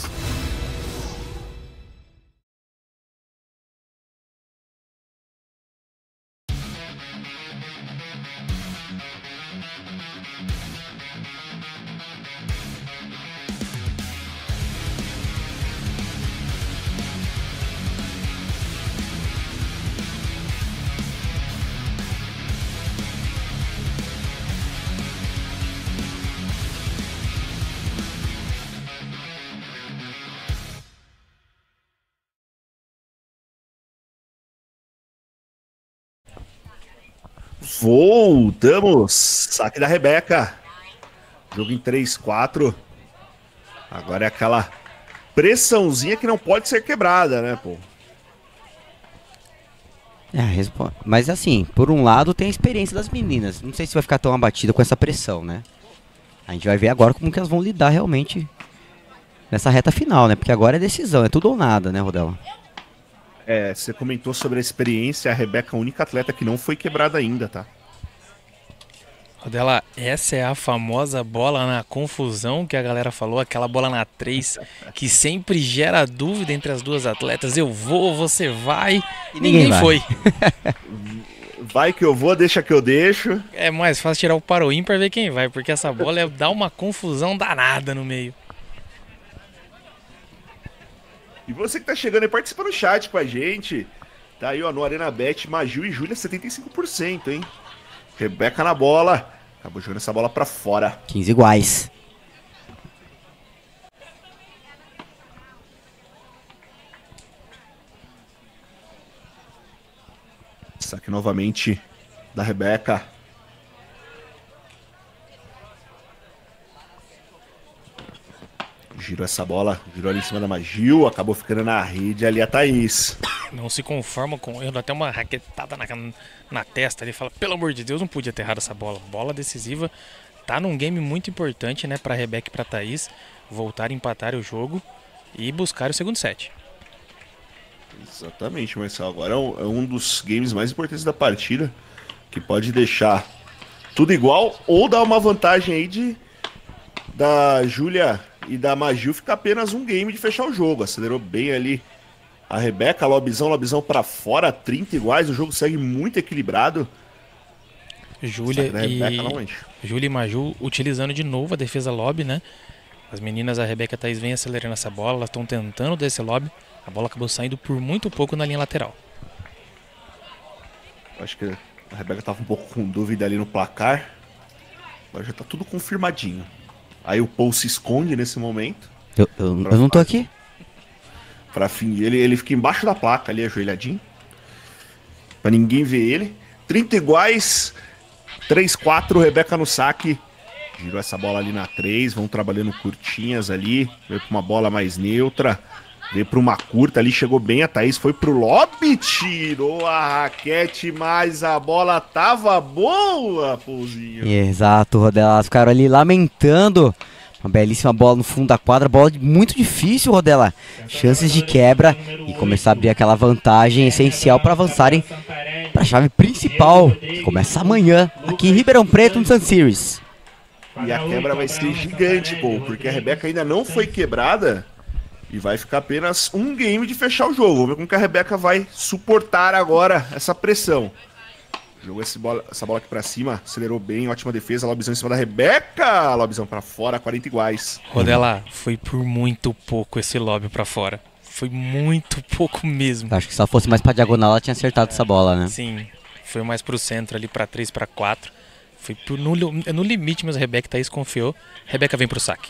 Voltamos, saque da Rebeca, jogo em três quatro, agora é aquela pressãozinha que não pode ser quebrada, né, pô? É, respo... Mas assim, por um lado tem a experiência das meninas, não sei se vai ficar tão abatida com essa pressão, né? A gente vai ver agora como que elas vão lidar realmente nessa reta final, né? Porque agora é decisão, é tudo ou nada, né, Rodela? É, você comentou sobre a experiência, a Rebeca é a única atleta que não foi quebrada ainda, tá? Rodela, essa é a famosa bola na confusão que a galera falou, aquela bola na três, que sempre gera dúvida entre as duas atletas. Eu vou, você vai, e ninguém, ninguém foi. Vai que eu vou, deixa que eu deixo. É mais fácil tirar o par ou ímpar ver quem vai, porque essa bola é, dá uma confusão danada no meio. E você que tá chegando aí, participa no chat com a gente. Tá aí, ó, no Arena Bet, Magil e Júlia, setenta e cinco por cento, hein? Rebeca na bola. Acabou jogando essa bola pra fora. quinze iguais. Saque novamente da Rebeca. Girou essa bola, girou ali em cima da Magil, acabou ficando na rede ali a Thaís. Não se conforma com o erro, dá até uma raquetada na, na testa ali, fala, pelo amor de Deus, não podia ter errado essa bola. Bola decisiva, tá num game muito importante, né, pra Rebeca e pra Thaís voltar a empatar o jogo e buscar o segundo set. Exatamente, Marcelo, agora é um, é um dos games mais importantes da partida, que pode deixar tudo igual ou dar uma vantagem aí de da Júlia e da Magil ficar apenas um game de fechar o jogo. Acelerou bem ali a Rebeca, lobizão, lobizão pra fora, trinta iguais, o jogo segue muito equilibrado. Júlia e Júlia e Magil utilizando de novo a defesa lobby, né? As meninas, a Rebeca e a Thaís, vêm acelerando essa bola, elas estão tentando desse lobby. A bola acabou saindo por muito pouco na linha lateral. Acho que a Rebeca tava um pouco com dúvida ali no placar. Agora já tá tudo confirmadinho. Aí o Paul se esconde nesse momento. Eu, eu, eu não tô aqui. Pra fim, ele, ele fica embaixo da placa ali, ajoelhadinho. Pra ninguém ver ele. trinta iguais. três quatro, Rebeca no saque. Girou essa bola ali na três. Vão trabalhando curtinhas ali. Veio pra uma bola mais neutra. Veio pra uma curta ali. Chegou bem a Thaís. Foi pro lobby. Tirou a raquete. Mas a bola tava boa, Pouzinho. Exato, Rodela. Elas ficaram ali lamentando. Uma belíssima bola no fundo da quadra. Bola muito difícil, Rodela. Chances de quebra. E começar a abrir aquela vantagem essencial para avançarem para a chave principal. Que começa amanhã aqui em Ribeirão Preto, no Sun Series. E a quebra vai ser gigante, pô, porque a Rebeca ainda não foi quebrada e vai ficar apenas um game de fechar o jogo. Vamos ver como que a Rebeca vai suportar agora essa pressão. Jogou essa bola, essa bola aqui pra cima, acelerou bem, ótima defesa, Lobizão em cima da Rebeca. Lobizão pra fora, quarenta iguais. Rodela, foi por muito pouco esse lobby pra fora. Foi muito pouco mesmo. Acho que se ela fosse mais pra diagonal, ela tinha acertado essa bola, né? Sim, foi mais pro centro ali, pra três, pra quatro. Foi por, no, no limite, mas a Rebeca Thaís confiou. Rebeca vem pro saque.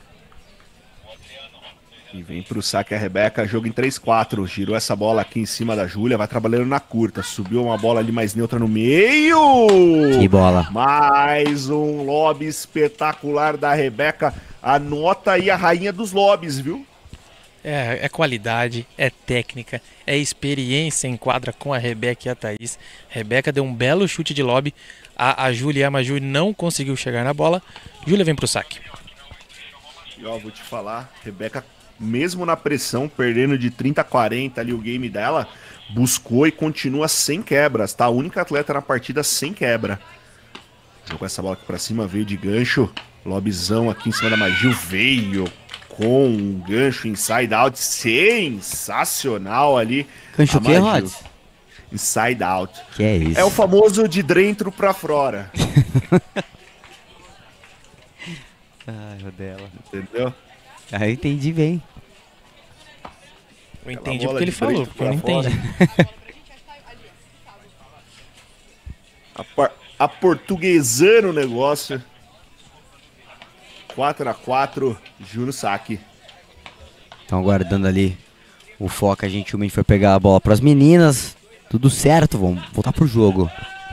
E vem pro saque a Rebeca, jogo em três quatro. Girou essa bola aqui em cima da Júlia, vai trabalhando na curta. Subiu uma bola ali mais neutra no meio. Que bola. Mais um lobby espetacular da Rebeca. Anota aí a rainha dos lobbies, viu? É, é qualidade, é técnica, é experiência em quadra com a Rebeca e a Thaís. Rebeca deu um belo chute de lobby. A, a Júlia e a Maju não conseguiu chegar na bola. Júlia vem pro saque. E ó, vou te falar, Rebeca, mesmo na pressão, perdendo de trinta a quarenta ali o game dela, buscou e continua sem quebras, tá? A única atleta na partida sem quebra. Jogou essa bola aqui pra cima, veio de gancho. Lobizão aqui em cima da Maju, veio com um gancho inside out sensacional ali. Gancho o quê, Rod? Inside out. Que é isso? É o famoso de dentro pra fora. Ai, Rodela. Entendeu? Ah, eu entendi bem. Eu entendi porque ele falou, porque eu não entendi. Aportuguesando o negócio. quatro a quatro, Ju no saque. Estão aguardando ali o foco. A gente humilde foi pegar a bola para as meninas. Tudo certo, vamos voltar pro jogo.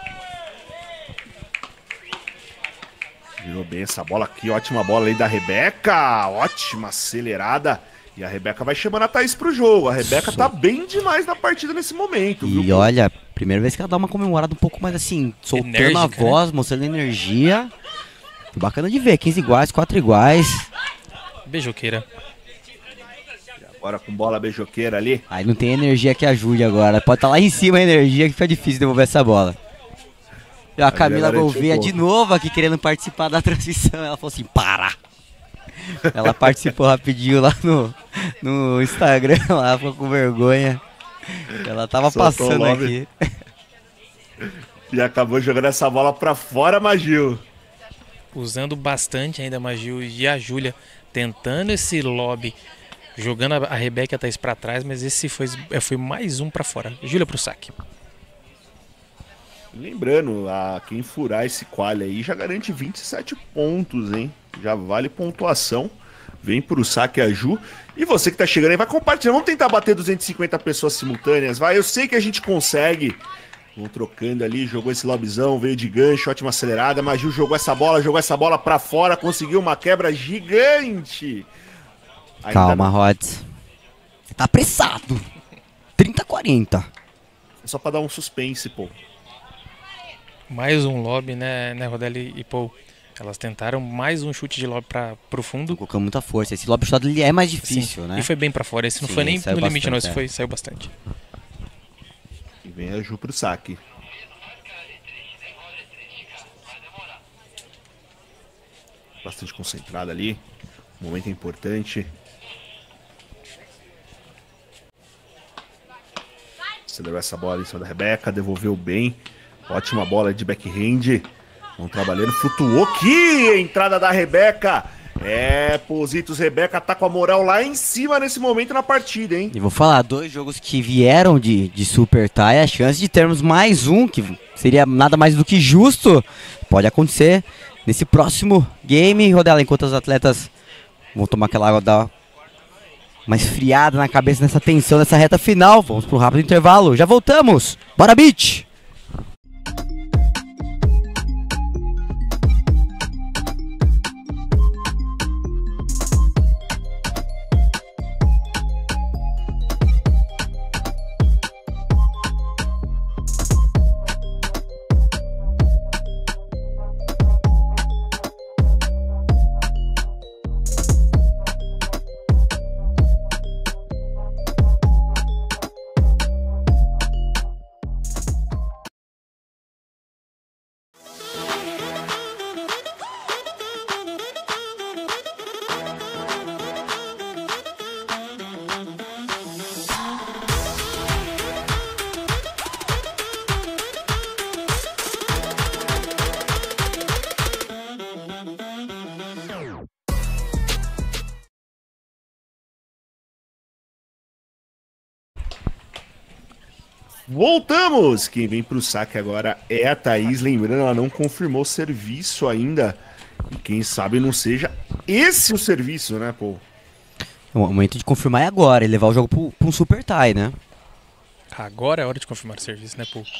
Virou bem essa bola aqui, ótima bola aí da Rebeca. Ótima acelerada. E a Rebeca vai chamando a Thaís pro jogo. A Rebeca tá bem demais na partida nesse momento. E viu? olha, primeira vez que ela dá uma comemorada um pouco mais assim, soltando Enérgica, a voz, né? Mostrando energia. Bacana de ver, quinze iguais, quatro iguais. Beijoqueira. E agora com bola beijoqueira ali. Aí não tem energia que ajude agora. Pode estar lá em cima a energia que fica difícil devolver essa bola. E a Camila Gouveia de novo aqui querendo participar da transmissão. Ela falou assim, para! Ela participou rapidinho lá no, no Instagram, lá ficou com vergonha. Ela tava Soltou passando aqui. E acabou jogando essa bola pra fora, Magil. Usando bastante ainda a Magil e a Júlia, tentando esse lobby, jogando a Rebeca e a Thaís pra trás, mas esse foi, foi mais um pra fora. Júlia pro saque. Lembrando, a quem furar esse quali aí já garante vinte e sete pontos, hein? Já vale pontuação. Vem pro saque a Ju. E você que tá chegando aí, vai compartilhar. Vamos tentar bater duzentas e cinquenta pessoas simultâneas, vai? Eu sei que a gente consegue. Vamos trocando ali, jogou esse lobizão, veio de gancho, ótima acelerada. Maju jogou essa bola, jogou essa bola pra fora, conseguiu uma quebra gigante. Ainda Calma, não... Rods. Tá apressado. trinta a quarenta. É só pra dar um suspense, pô. Mais um lobby, né, né Rodeli e Paul? Elas tentaram mais um chute de lobby para pro fundo. Colocando muita força. Esse lobby chutado ele é mais difícil, Sim. né? E foi bem para fora. Esse não Sim, foi nem no limite, não. Esse é. foi, saiu bastante. E vem a Ju pro saque. Bastante concentrada ali. Momento importante. Acelerou essa bola em cima da Rebeca. Devolveu bem. Ótima bola de backhand. Vão trabalhando. Flutuou. Que entrada da Rebeca. É, Positos, Rebeca tá com a moral lá em cima nesse momento na partida, hein? E vou falar, dois jogos que vieram de, de Super Tie, a chance de termos mais um, que seria nada mais do que justo, pode acontecer nesse próximo game. Rodela, enquanto os atletas vão tomar aquela água, dar uma esfriada na cabeça nessa tensão, nessa reta final. Vamos pro rápido intervalo, já voltamos. Bora, Beach! Voltamos! Quem vem pro saque agora é a Thaís. Lembrando, ela não confirmou o serviço ainda. E quem sabe não seja esse o serviço, né, pô? O momento de confirmar é agora, e levar o jogo pra um super tie, né? Agora é hora de confirmar o serviço, né, pô?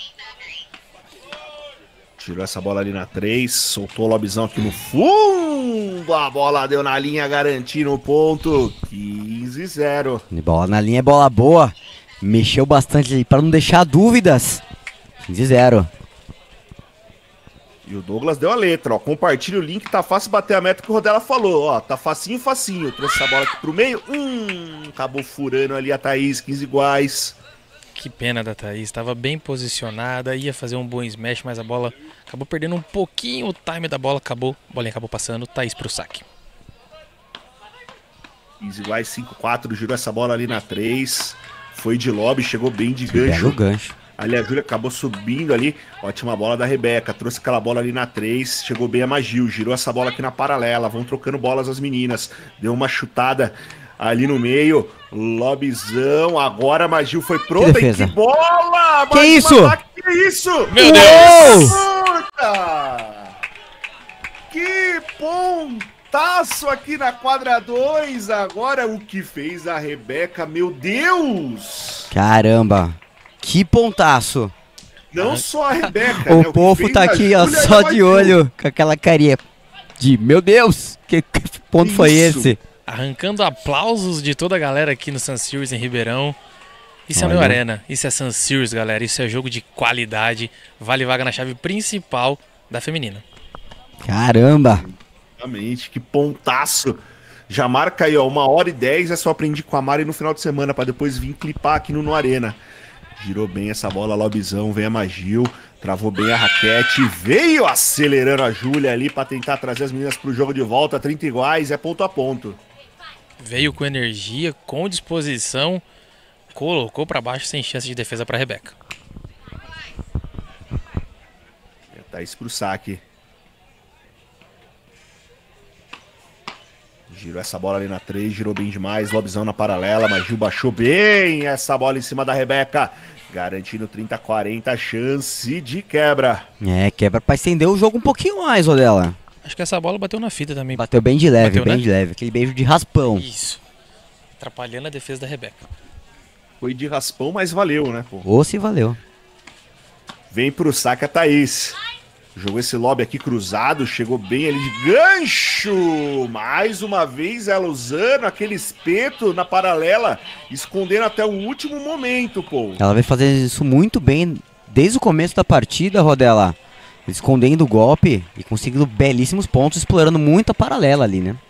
Tirou essa bola ali na três, soltou o lobizão aqui no fundo. A bola deu na linha, garantindo o ponto. quinze a zero. Bola na linha é bola boa. Mexeu bastante ali para não deixar dúvidas. quinze a zero. E o Douglas deu a letra, ó. Compartilha o link, tá fácil bater a meta que o Rodela falou, ó. Tá facinho, facinho. Trouxe essa bola aqui pro meio. Hum, acabou furando ali a Thaís, quinze iguais. Que pena da Thaís, estava bem posicionada, ia fazer um bom smash, mas a bola acabou perdendo um pouquinho o time da bola, acabou, a bolinha acabou passando, Thaís pro saque. quinze iguais, cinco a quatro, girou essa bola ali na três. Foi de lobby, chegou bem de Que gancho. belo gancho. Ali a Júlia acabou subindo ali. Ótima bola da Rebeca. Trouxe aquela bola ali na três. Chegou bem a Magil. Girou essa bola aqui na paralela. Vão trocando bolas as meninas. Deu uma chutada ali no meio. Lobizão. Agora a Magil foi pronta. Que E defesa. que bola! Que Mais isso? um ataque. Que isso? Meu Deus! Puta! Que pontaço aqui na quadra dois. Agora o que fez a Rebeca. Meu Deus! Caramba. Que pontaço. Não só a Rebeca, O né? povo que tá fez a aqui, ó, Júlia só e a de Magil. olho, com aquela carinha de, meu Deus, que, que ponto foi Isso. esse? Arrancando aplausos de toda a galera aqui no Sun Series em Ribeirão. Isso Olha. é Neo Arena, isso é Sun Series, galera, isso é jogo de qualidade, vale vaga na chave principal da feminina. Caramba. Exatamente, que pontaço. Já marca aí, ó, uma hora e dez, essa eu aprendi com a Mari no final de semana, pra depois vir clipar aqui no No Arena. Girou bem essa bola, Lobizão, vem a Magil, travou bem a raquete, veio acelerando a Júlia ali pra tentar trazer as meninas pro jogo de volta, trinta iguais, é ponto a ponto. Veio com energia, com disposição, colocou pra baixo sem chance de defesa pra Rebeca. Tá isso pro saque. Girou essa bola ali na três, girou bem demais, Lobizão na paralela, Magil baixou bem essa bola em cima da Rebeca, garantindo trinta a quarenta, chance de quebra. É, quebra pra estender o jogo um pouquinho mais, Rodela. Acho que essa bola bateu na fita também. Bateu bem de leve, Bateu, bem né? de leve. Aquele beijo de raspão. Isso. Atrapalhando a defesa da Rebeca. Foi de raspão, mas valeu, né, pô? Ou se valeu. Vem pro saque a Thaís. Jogou esse lobby aqui cruzado, chegou bem ali de gancho. Mais uma vez ela usando aquele espeto na paralela, escondendo até o último momento, pô. Ela vai fazer isso muito bem desde o começo da partida, Rodela. Escondendo o golpe e conseguindo belíssimos pontos, explorando muito a paralela ali, né?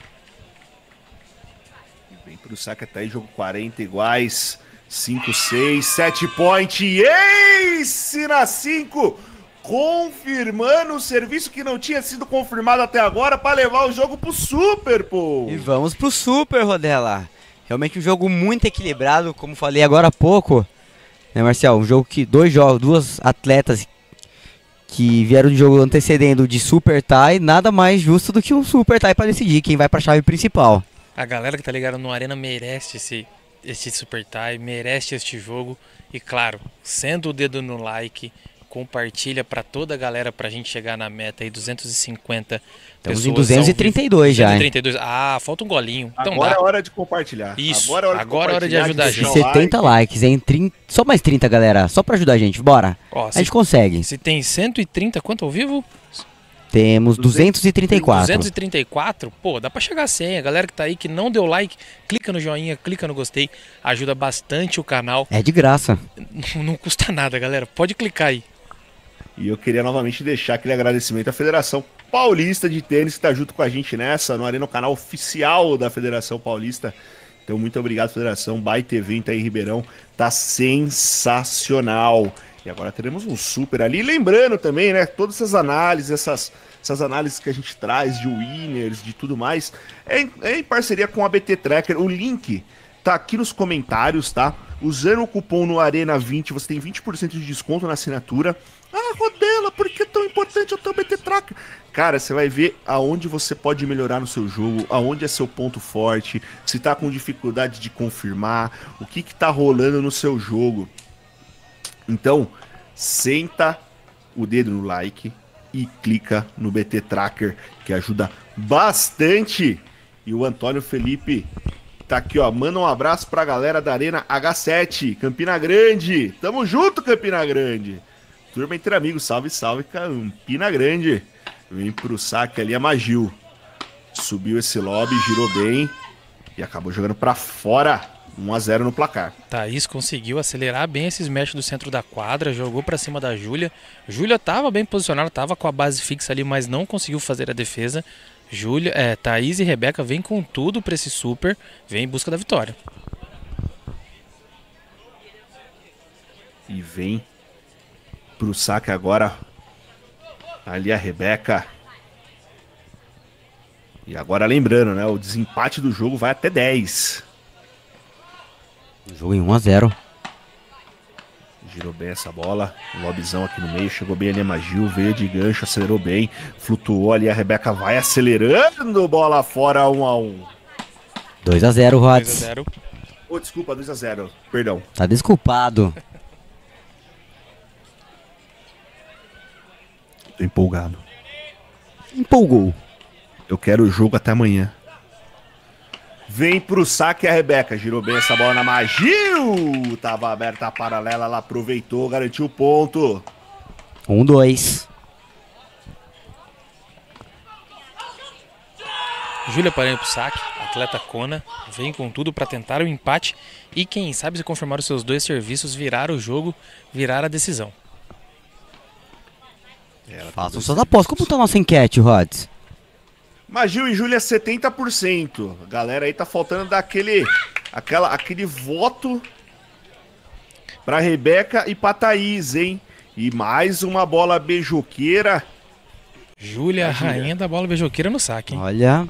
Vem pro saque a Thaís, jogo quarenta iguais. cinco, seis, sete point. Ace na cinco. Confirmando o serviço que não tinha sido confirmado até agora para levar o jogo pro Super, pô. E vamos pro Super, Rodela. Realmente um jogo muito equilibrado, como falei agora há pouco. Né, Marcial? Um jogo que dois jogos, duas atletas que vieram de jogo antecedendo de Super Tie, nada mais justo do que um Super Tie para decidir quem vai pra chave principal. A galera que tá ligada no Arena merece esse, esse Super Tie, merece este jogo. E claro, sendo o dedo no like, compartilha pra toda a galera pra gente chegar na meta aí, duzentos e cinquenta Estamos pessoas em duzentos e trinta e dois já, hein? duzentos e trinta e dois. Ah, falta um golinho. Então Agora dá. é hora de compartilhar. Isso, Agora é hora de, agora é hora de compartilhar, ajudar a deixar gente. o setenta like. likes, hein? trinta, só mais trinta, galera. Só pra ajudar a gente. Bora. Ó, a gente consegue. Se tem cento e trinta, quanto ao vivo? Temos duzentos e trinta e quatro. duzentos e trinta e quatro? Pô, dá pra chegar a cem. A galera que tá aí, que não deu like, clica no joinha, clica no gostei. Ajuda bastante o canal. É de graça. Não, não custa nada, galera. Pode clicar aí. E eu queria novamente deixar aquele agradecimento à Federação Paulista de Tênis, que tá junto com a gente nessa, no Arena, no canal oficial da Federação Paulista. Então, muito obrigado, Federação. Baita evento aí em Ribeirão. Tá sensacional. E agora teremos um super ali. Lembrando também, né, todas essas análises, essas, essas análises que a gente traz de winners, de tudo mais, é em, é em parceria com a B T Tracker. O link tá aqui nos comentários, tá? Usando o cupom no Arena vinte, você tem vinte por cento de desconto na assinatura. Ah, Rodela, por que é tão importante o teu B T Tracker? Cara, você vai ver aonde você pode melhorar no seu jogo, aonde é seu ponto forte, se tá com dificuldade de confirmar, o que que tá rolando no seu jogo. Então, senta o dedo no like e clica no B T Tracker, que ajuda bastante. E o Antônio Felipe tá aqui, ó. Manda um abraço pra galera da Arena H sete, Campina Grande. Tamo junto, Campina Grande. Turma entre amigos, salve, salve, Campina Grande. Vem pro saque ali a Magil. Subiu esse lobby, girou bem e acabou jogando pra fora. um a zero no placar. Thaís conseguiu acelerar bem esse smash do centro da quadra, jogou pra cima da Júlia. Júlia tava bem posicionada, tava com a base fixa ali, mas não conseguiu fazer a defesa. Júlia, é, Thaís e Rebeca vêm com tudo pra esse super, vem em busca da vitória. E vem pro saque agora ali a Rebeca. E agora lembrando, né, o desempate do jogo vai até dez. Jogo em um a zero. Girou bem essa bola, um lobizão aqui no meio, chegou bem ali a Magil, veio de gancho, acelerou bem, flutuou ali, a Rebeca vai acelerando, bola fora, um a um. dois a zero, Rods. Oh, desculpa, dois a zero, perdão. Tá desculpado. Tô empolgado. Empolgou. Eu quero o jogo até amanhã. Vem pro saque a Rebeca, girou bem essa bola na Magil. Tava aberta a paralela, ela aproveitou, garantiu o ponto. um dois. Júlia Paranho pro saque, atleta Kona, vem com tudo para tentar o empate e quem sabe se confirmar os seus dois serviços, virar o jogo, virar a decisão. Façam suas apostas. Como tá a nossa enquete, Rods? Magil e Júlia setenta por cento. A galera aí tá faltando daquele aquela, aquele voto pra Rebeca e pra Thaís, hein? E mais uma bola beijoqueira. Júlia, rainha da bola beijoqueira no saque, hein? Olha.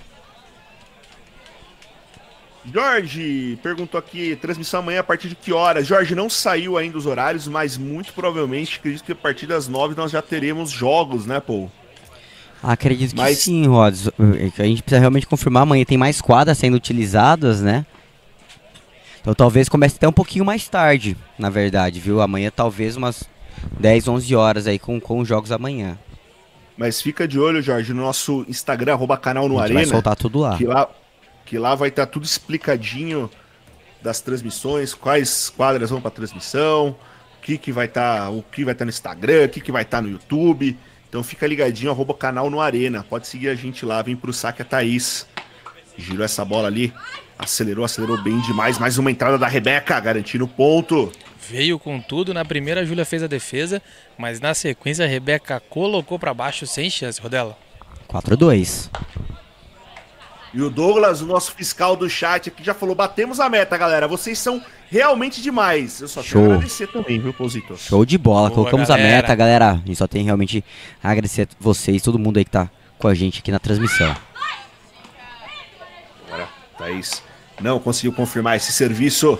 Jorge perguntou aqui, transmissão amanhã a partir de que horas? Jorge, não saiu ainda os horários, mas muito provavelmente, acredito que a partir das nove nós já teremos jogos, né, Paul? Acredito que Mas... sim, Rods. A gente precisa realmente confirmar. Amanhã tem mais quadras sendo utilizadas, né? Então talvez comece até um pouquinho mais tarde, na verdade, viu? Amanhã talvez umas dez, onze horas aí com, com os jogos amanhã. Mas fica de olho, Jorge, no nosso Instagram, arroba canal no A gente Arena. vai soltar tudo lá. Que lá, que lá vai estar tudo explicadinho das transmissões, quais quadras vão para transmissão, o que, que vai estar, o que vai estar no Instagram, o que, que vai estar no YouTube. Então fica ligadinho, arroba canal no Arena. Pode seguir a gente lá, vem pro saque a Thaís. Girou essa bola ali, acelerou, acelerou bem demais. Mais uma entrada da Rebeca, garantindo o ponto. Veio com tudo, na primeira a Júlia fez a defesa, mas na sequência a Rebeca colocou pra baixo sem chance, Rodela. quatro a dois. E o Douglas, o nosso fiscal do chat aqui, já falou, batemos a meta, galera. Vocês são realmente demais. Eu só Show. quero agradecer também, viu, Pauzito? Show de bola. Boa, Colocamos galera. a meta, galera. A gente só tem realmente a agradecer a vocês, todo mundo aí que tá com a gente aqui na transmissão. Agora, Thaís não conseguiu confirmar esse serviço.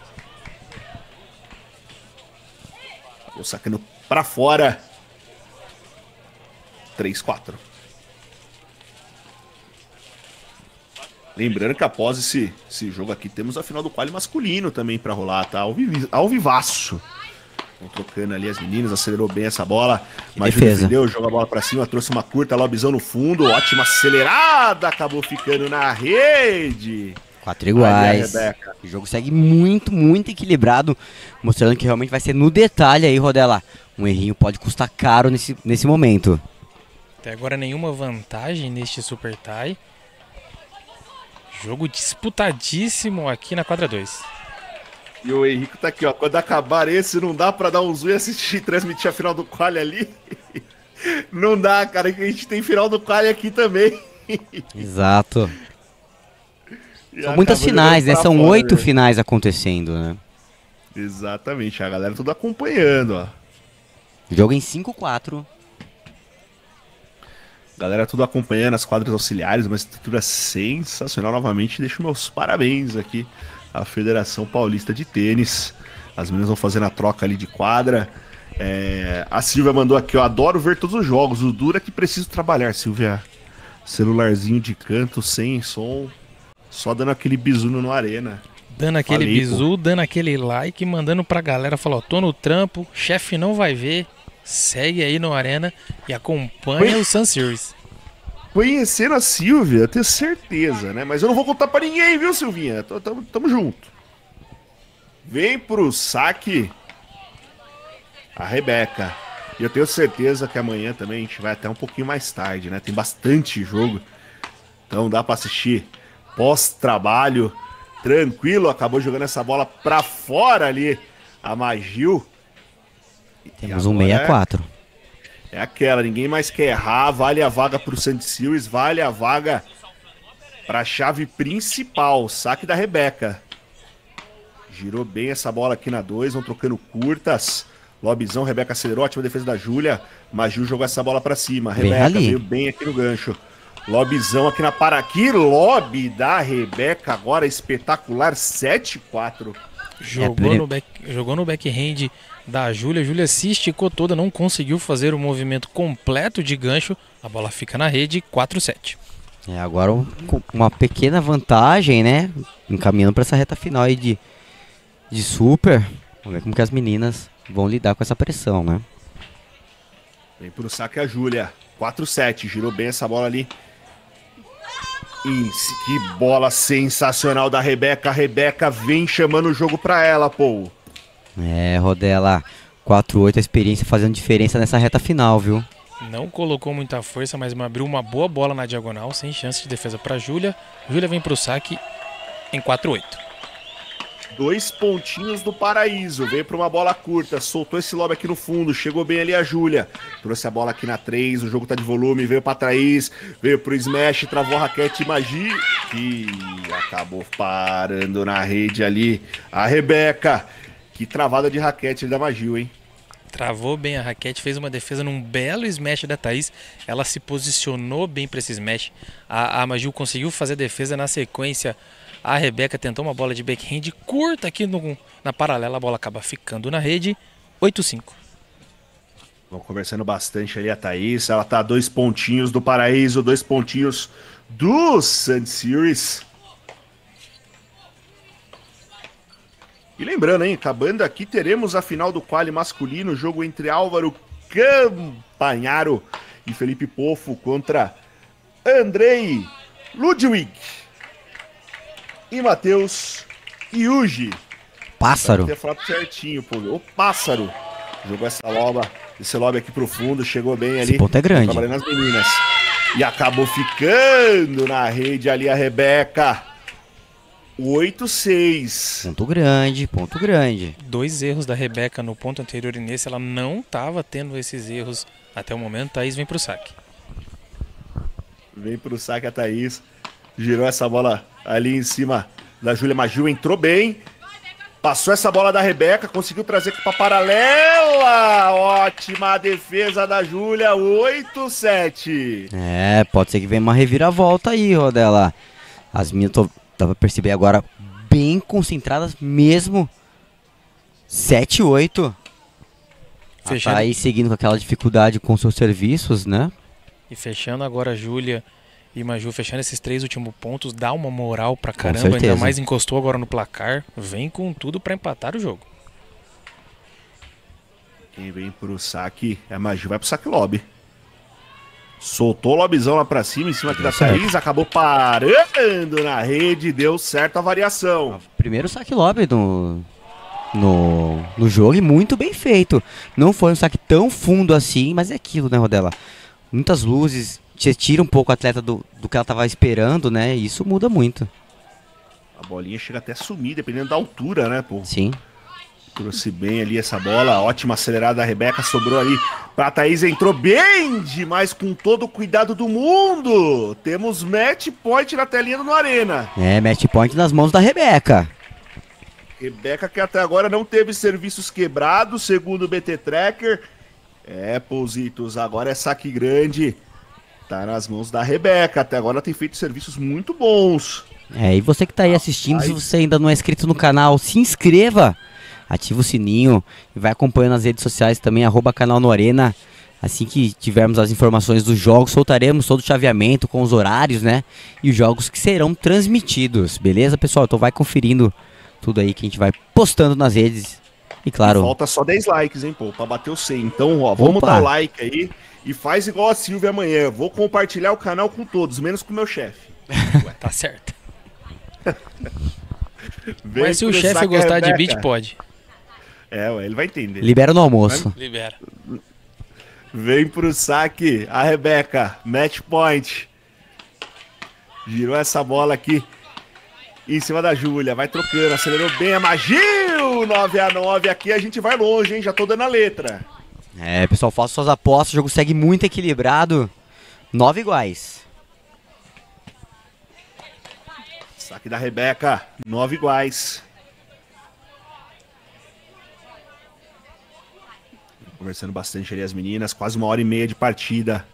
Vou sacando pra fora. três a quatro. Lembrando que após esse, esse jogo aqui, temos a final do quali masculino também pra rolar, tá? Ao, vivi, ao vivaço. Estão trocando ali as meninas, acelerou bem essa bola. Mas defendeu, jogou a bola pra cima, trouxe uma curta, lobizão no fundo. Ótima acelerada, acabou ficando na rede. Quatro iguais. O jogo segue muito, muito equilibrado, mostrando que realmente vai ser no detalhe aí, Rodela. Um errinho pode custar caro nesse, nesse momento. Até agora nenhuma vantagem neste Super Tie. Jogo disputadíssimo aqui na quadra dois. E o Henrique tá aqui, ó. Quando acabar esse, não dá pra dar um zoom e assistir, transmitir a final do quali ali. Não dá, cara, que a gente tem final do quali aqui também. Exato. São muitas finais, né? São oito finais acontecendo, né? Exatamente, a galera tudo acompanhando, ó. Jogo em cinco a quatro. Galera tudo acompanhando as quadras auxiliares, uma estrutura sensacional. Novamente, deixo meus parabéns aqui à Federação Paulista de Tênis. As meninas vão fazendo a troca ali de quadra. É... A Silvia mandou aqui, ó. Adoro ver todos os jogos. O duro é que preciso trabalhar, Silvia. Celularzinho de canto, sem som. Só dando aquele bisu no Arena. Dando aquele Falei, bizu, pô. dando aquele like, mandando pra galera, falou, ó, tô no trampo, chefe não vai ver, segue aí no Arena e acompanha o Sun Series. Conhecendo a Silvia, eu tenho certeza, né? Mas eu não vou contar pra ninguém, viu, Silvinha? Tamo, tamo, tamo junto. Vem pro saque a Rebeca. E eu tenho certeza que amanhã também a gente vai até um pouquinho mais tarde, né? Tem bastante jogo. Então dá pra assistir pós-trabalho. Tranquilo, acabou jogando essa bola pra fora ali a Magil. Temos um sessenta e quatro. É aquela, ninguém mais quer errar, vale a vaga pro Sandy Series, vale a vaga pra chave principal, saque da Rebeca. Girou bem essa bola aqui na dois, vão trocando curtas. Lobizão, Rebeca acelerou, ótima defesa da Júlia. Magil jogou essa bola pra cima, Bem Rebeca ali. veio bem aqui no gancho. Lobizão aqui na para aqui, lobby da Rebeca agora espetacular, sete a quatro. Jogou, no back, jogou no backhand da Júlia. Júlia se esticou toda, não conseguiu fazer o movimento completo de gancho. A bola fica na rede, quatro a sete. É, agora um- com uma pequena vantagem, né? Encaminhando para essa reta final aí de, de super. Vamos ver como que as meninas vão lidar com essa pressão, né? Vem pro saque a Júlia, quatro a sete, girou bem essa bola ali. Isso, que bola sensacional da Rebeca. A Rebeca vem chamando o jogo pra ela, pô. É, Rodela, quatro a oito, a experiência fazendo diferença nessa reta final, viu? Não colocou muita força, mas abriu uma boa bola na diagonal, sem chance de defesa para Júlia. Júlia vem para o saque em quatro a oito. Dois pontinhos do Paraíso, veio pra uma bola curta, soltou esse lob aqui no fundo, chegou bem ali a Júlia, trouxe a bola aqui na três, o jogo tá de volume, veio pra Thaís, veio pro smash, travou a raquete Magi, que acabou parando na rede ali, a Rebeca, que travada de raquete da Magil, hein? Travou bem a raquete, fez uma defesa num belo smash da Thaís. Ela se posicionou bem para esse smash. A, a Magil conseguiu fazer a defesa na sequência. A Rebeca tentou uma bola de backhand curta aqui no, na paralela. A bola acaba ficando na rede, oito a cinco. Vão conversando bastante ali a Thaís. Ela tá a dois pontinhos do Paraíso, dois pontinhos do Sun Series. E lembrando, hein, acabando aqui, teremos a final do quali masculino, jogo entre Álvaro Campanharo e Felipe Pofo contra Andrei Ludwig e Matheus Yuji. Pássaro. Ter falado certinho, pô. O Pássaro jogou essa loba, esse lobe aqui pro fundo, chegou bem ali. Esse ponto é grande. Trabalhando as meninas. E acabou ficando na rede ali a Rebeca. oito a seis. Ponto grande, ponto grande. Dois erros da Rebeca no ponto anterior e nesse ela não estava tendo esses erros até o momento. Thaís vem pro saque. Vem pro saque a Thaís. Girou essa bola ali em cima da Júlia Magil. Entrou bem. Passou essa bola da Rebeca. Conseguiu trazer aqui pra paralela. Ótima defesa da Júlia. oito a sete. É, pode ser que venha uma reviravolta aí, Rodela. As minhas, tô, dá pra perceber agora, bem concentradas mesmo. sete a oito. Fechando. Tá aí seguindo com aquela dificuldade com seus serviços, né? E fechando agora a Júlia e Maju, fechando esses três últimos pontos, dá uma moral pra caramba, ainda mais encostou agora no placar, vem com tudo pra empatar o jogo. Quem vem pro saque é a Maju, vai pro saque lobby. Soltou o lobizão lá pra cima, em cima aqui da Thaís, acabou parando na rede, deu certo a variação. Primeiro saque lobby no, no, no jogo e muito bem feito. Não foi um saque tão fundo assim, mas é aquilo, né, Rodela? Muitas luzes, você tira um pouco o atleta do, do que ela tava esperando, né? E isso muda muito. A bolinha chega até a sumir, dependendo da altura, né, pô? Sim. Trouxe bem ali essa bola, ótima acelerada da Rebeca, sobrou ali pra Thaís, entrou bem demais, com todo o cuidado do mundo. Temos match point na telinha do No Arena. É, match point nas mãos da Rebeca. Rebeca que até agora não teve serviços quebrados, segundo o B T Tracker. É, Pousitos, agora é saque grande. Tá nas mãos da Rebeca, até agora tem feito serviços muito bons. É, e você que tá aí assistindo, se você ainda não é inscrito no canal, se inscreva. Ativa o sininho e vai acompanhando as redes sociais também, arroba canal No Arena. Assim que tivermos as informações dos jogos, soltaremos todo o chaveamento com os horários, né? E os jogos que serão transmitidos, beleza, pessoal? Então vai conferindo Tudo aí que a gente vai postando nas redes. E claro... E falta só dez likes, hein, pô, pra bater o cem. Então, ó, vamos Opa. dar o like aí e faz igual a Silvia amanhã. Vou compartilhar o canal com todos, menos com o meu chefe. Tá certo. Vem Mas se o pro chefe saque, gostar de Rebeca. beat, pode. É, ué, ele vai entender. Libera no almoço. Libera. Vem pro saque a Rebeca, match point. Girou essa bola aqui em cima da Júlia, vai trocando, acelerou bem a Magil, nove a nove, aqui a gente vai longe, hein, já tô dando a letra. É, pessoal, faça suas apostas, o jogo segue muito equilibrado. Nove iguais. Saque da Rebeca, nove iguais. Conversando bastante ali as meninas, quase uma hora e meia de partida.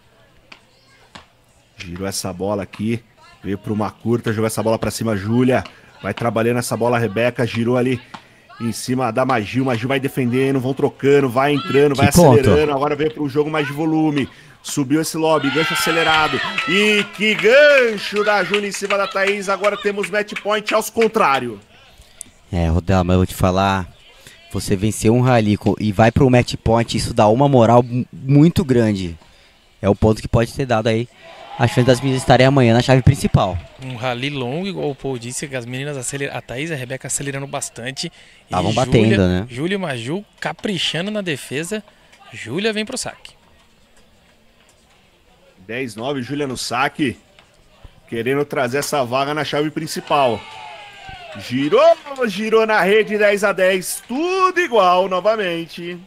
Girou essa bola aqui, veio para uma curta, jogou essa bola para cima, Júlia. Vai trabalhando essa bola, a Rebeca girou ali em cima da Magil. Magil vai defendendo, vão trocando, vai entrando, vai Que ponto. acelerando. Agora veio para um jogo mais de volume. Subiu esse lobby, gancho acelerado. E que gancho da Júlia em cima da Thaís. Agora temos match point aos contrário. É, Rodela, mas eu vou te falar... Você venceu um rally e vai pro match point, isso dá uma moral muito grande. É o ponto que pode ter dado aí a chance das meninas estarem amanhã na chave principal. Um rally longo, igual o Paul disse, que as meninas aceleram, a Thaís e a Rebeca acelerando bastante. Estavam batendo, né? Júlia e Maju caprichando na defesa. Júlia vem pro saque. dez nove, Júlia no saque. Querendo trazer essa vaga na chave principal. Girou, girou na rede, dez a dez, tudo igual novamente.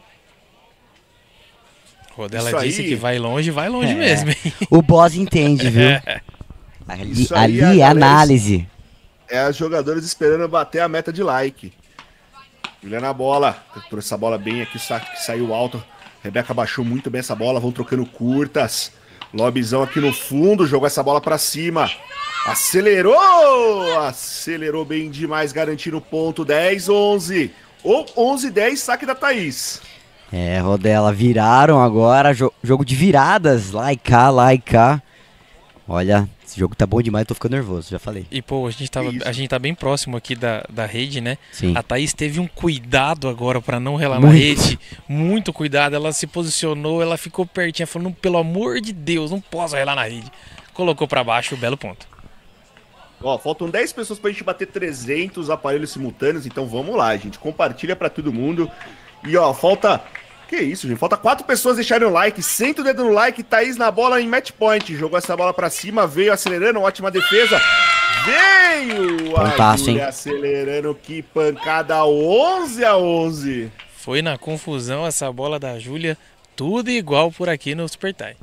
Rodela Isso disse aí. que vai longe, vai longe É. mesmo, hein? O boss entende, viu? Ali, Isso aí, ali a é galera- análise. É as jogadoras esperando bater a meta de like. Júlia na bola, trouxe essa bola bem aqui, sa- que saiu alto. Rebeca baixou muito bem essa bola, vão trocando curtas. Lobizão aqui no fundo, jogou essa bola pra cima. Acelerou! Acelerou bem demais, garantindo o ponto. dez onze. Ou onze dez, saque da Thaís. É, Rodela, viraram agora, jo- jogo de viradas, lá e cá, lá e cá. Olha, esse jogo tá bom demais, tô ficando nervoso, já falei. E, pô, a gente, tava, a gente tá bem próximo aqui da, da rede, né? Sim. A Thaís teve um cuidado agora pra não relar na Muito. rede. Muito cuidado. Ela se posicionou, ela ficou pertinho, falando, pelo amor de Deus, não posso relar na rede. Colocou pra baixo, belo ponto. Ó, faltam dez pessoas pra gente bater trezentos aparelhos simultâneos, então vamos lá, gente. Compartilha pra todo mundo. E ó, falta... Que isso, gente? Falta quatro pessoas deixarem o like. Senta o dedo no like. Thaís na bola em match point. Jogou essa bola pra cima, veio acelerando, ótima defesa. Veio! Pontaço, a Júlia hein? acelerando, que pancada, onze a onze. Foi na confusão essa bola da Júlia. Tudo igual por aqui no Super Tie.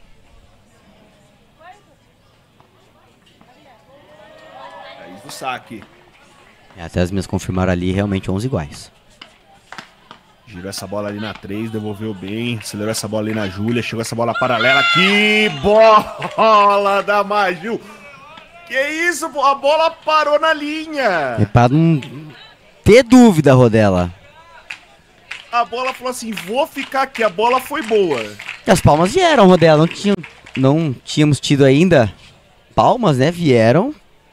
Thaís do saque. É, até as minhas confirmaram ali, realmente onze iguais. Girou essa bola ali na três, devolveu bem. Acelerou essa bola ali na Júlia. Chegou essa bola paralela. Que bola da Magil! Que isso, pô? A bola parou na linha. É pra não ter dúvida, Rodela. A bola falou assim, vou ficar aqui. A bola foi boa. E as palmas vieram, Rodela, não, tinham, não tínhamos tido ainda palmas, né? Vieram.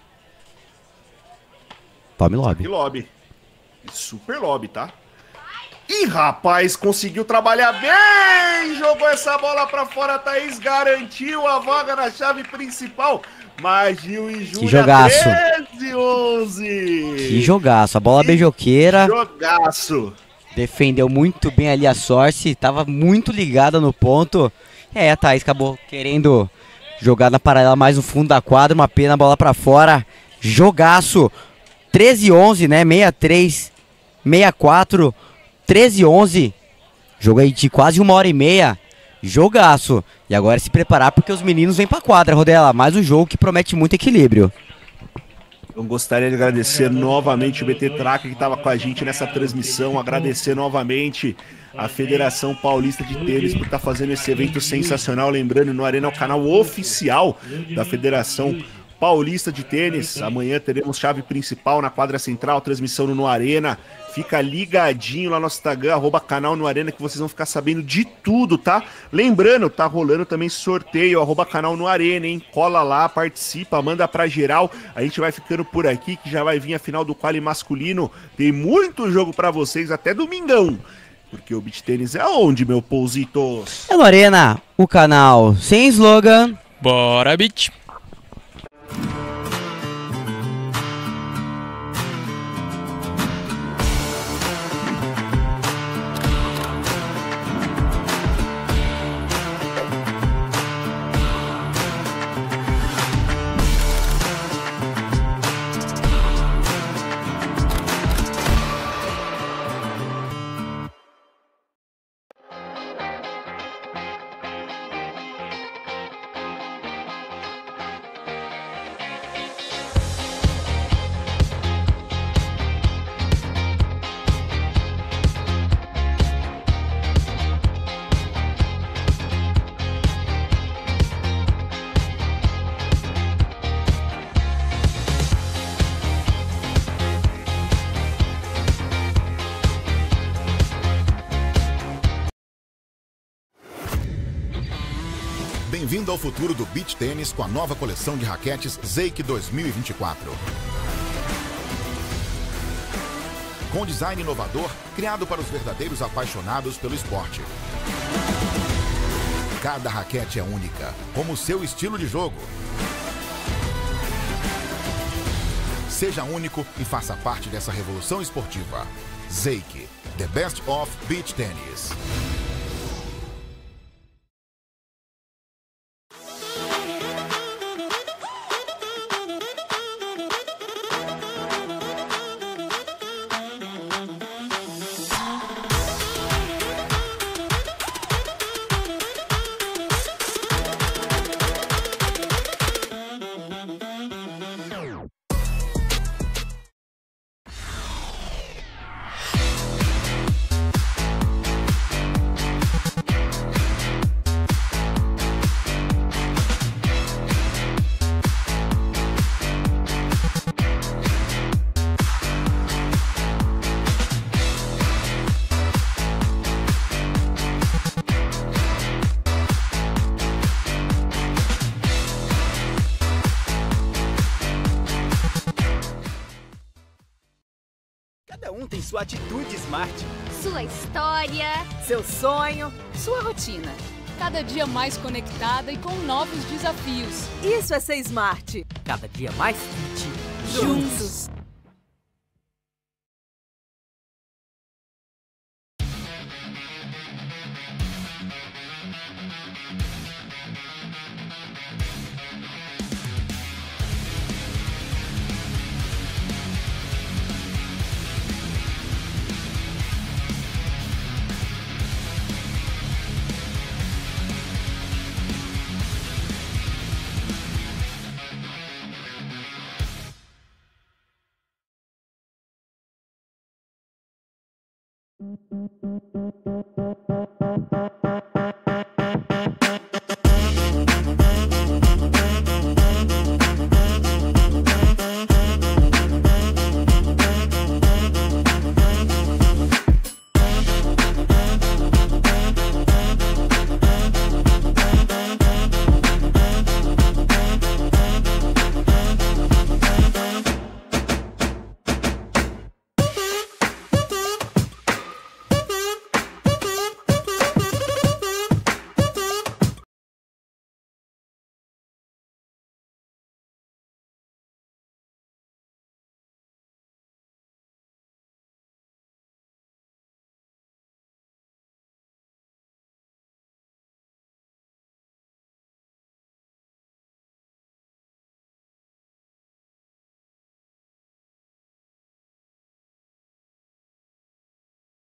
Tome lobby. Que lobby. Super lobby, tá? Ih, rapaz, conseguiu trabalhar bem! Jogou essa bola pra fora, Thaís garantiu a vaga na chave principal. Magil e Júlia, jogaço. treze onze. Que jogaço, a bola beijoqueira. Jogaço. Defendeu muito bem ali a Source, tava muito ligada no ponto. É, a Thaís acabou querendo jogar na paralela mais no fundo da quadra, uma pena, a bola pra fora. Jogaço. treze onze, né? sessenta e três, sessenta e quatro, treze onze. Jogo aí de quase uma hora e meia. Jogaço. E agora é se preparar porque os meninos vêm pra quadra, Rodela. Mais um jogo que promete muito equilíbrio. Eu gostaria de agradecer novamente o B T Tracker que estava com a gente nessa transmissão. Agradecer novamente a Federação Paulista de Tênis por estar fazendo esse evento sensacional. Lembrando, no Arena é o canal oficial da Federação paulista de tênis. Amanhã teremos chave principal na quadra central, transmissão no No Arena. Fica ligadinho lá no nosso Instagram, arroba canal No Arena, que vocês vão ficar sabendo de tudo, tá? Lembrando, tá rolando também sorteio, arroba canal No Arena, hein? Cola lá, participa, manda pra geral. A gente vai ficando por aqui, que já vai vir a final do quali masculino. Tem muito jogo pra vocês até domingão. Porque o beach tênis é onde, meu pousitos? É No Arena, o canal sem slogan. Bora, beach! Bem-vindo ao futuro do beach tênis com a nova coleção de raquetes Zake dois mil e vinte e quatro. Com design inovador, criado para os verdadeiros apaixonados pelo esporte. Cada raquete é única, como o seu estilo de jogo. Seja único e faça parte dessa revolução esportiva. Zake, the best of beach tennis. Cada um tem sua atitude smart. Sua história. Seu sonho, sua rotina. Cada dia mais conectada e com novos desafios. Isso é ser smart. Cada dia mais fit. Juntos. Thank you.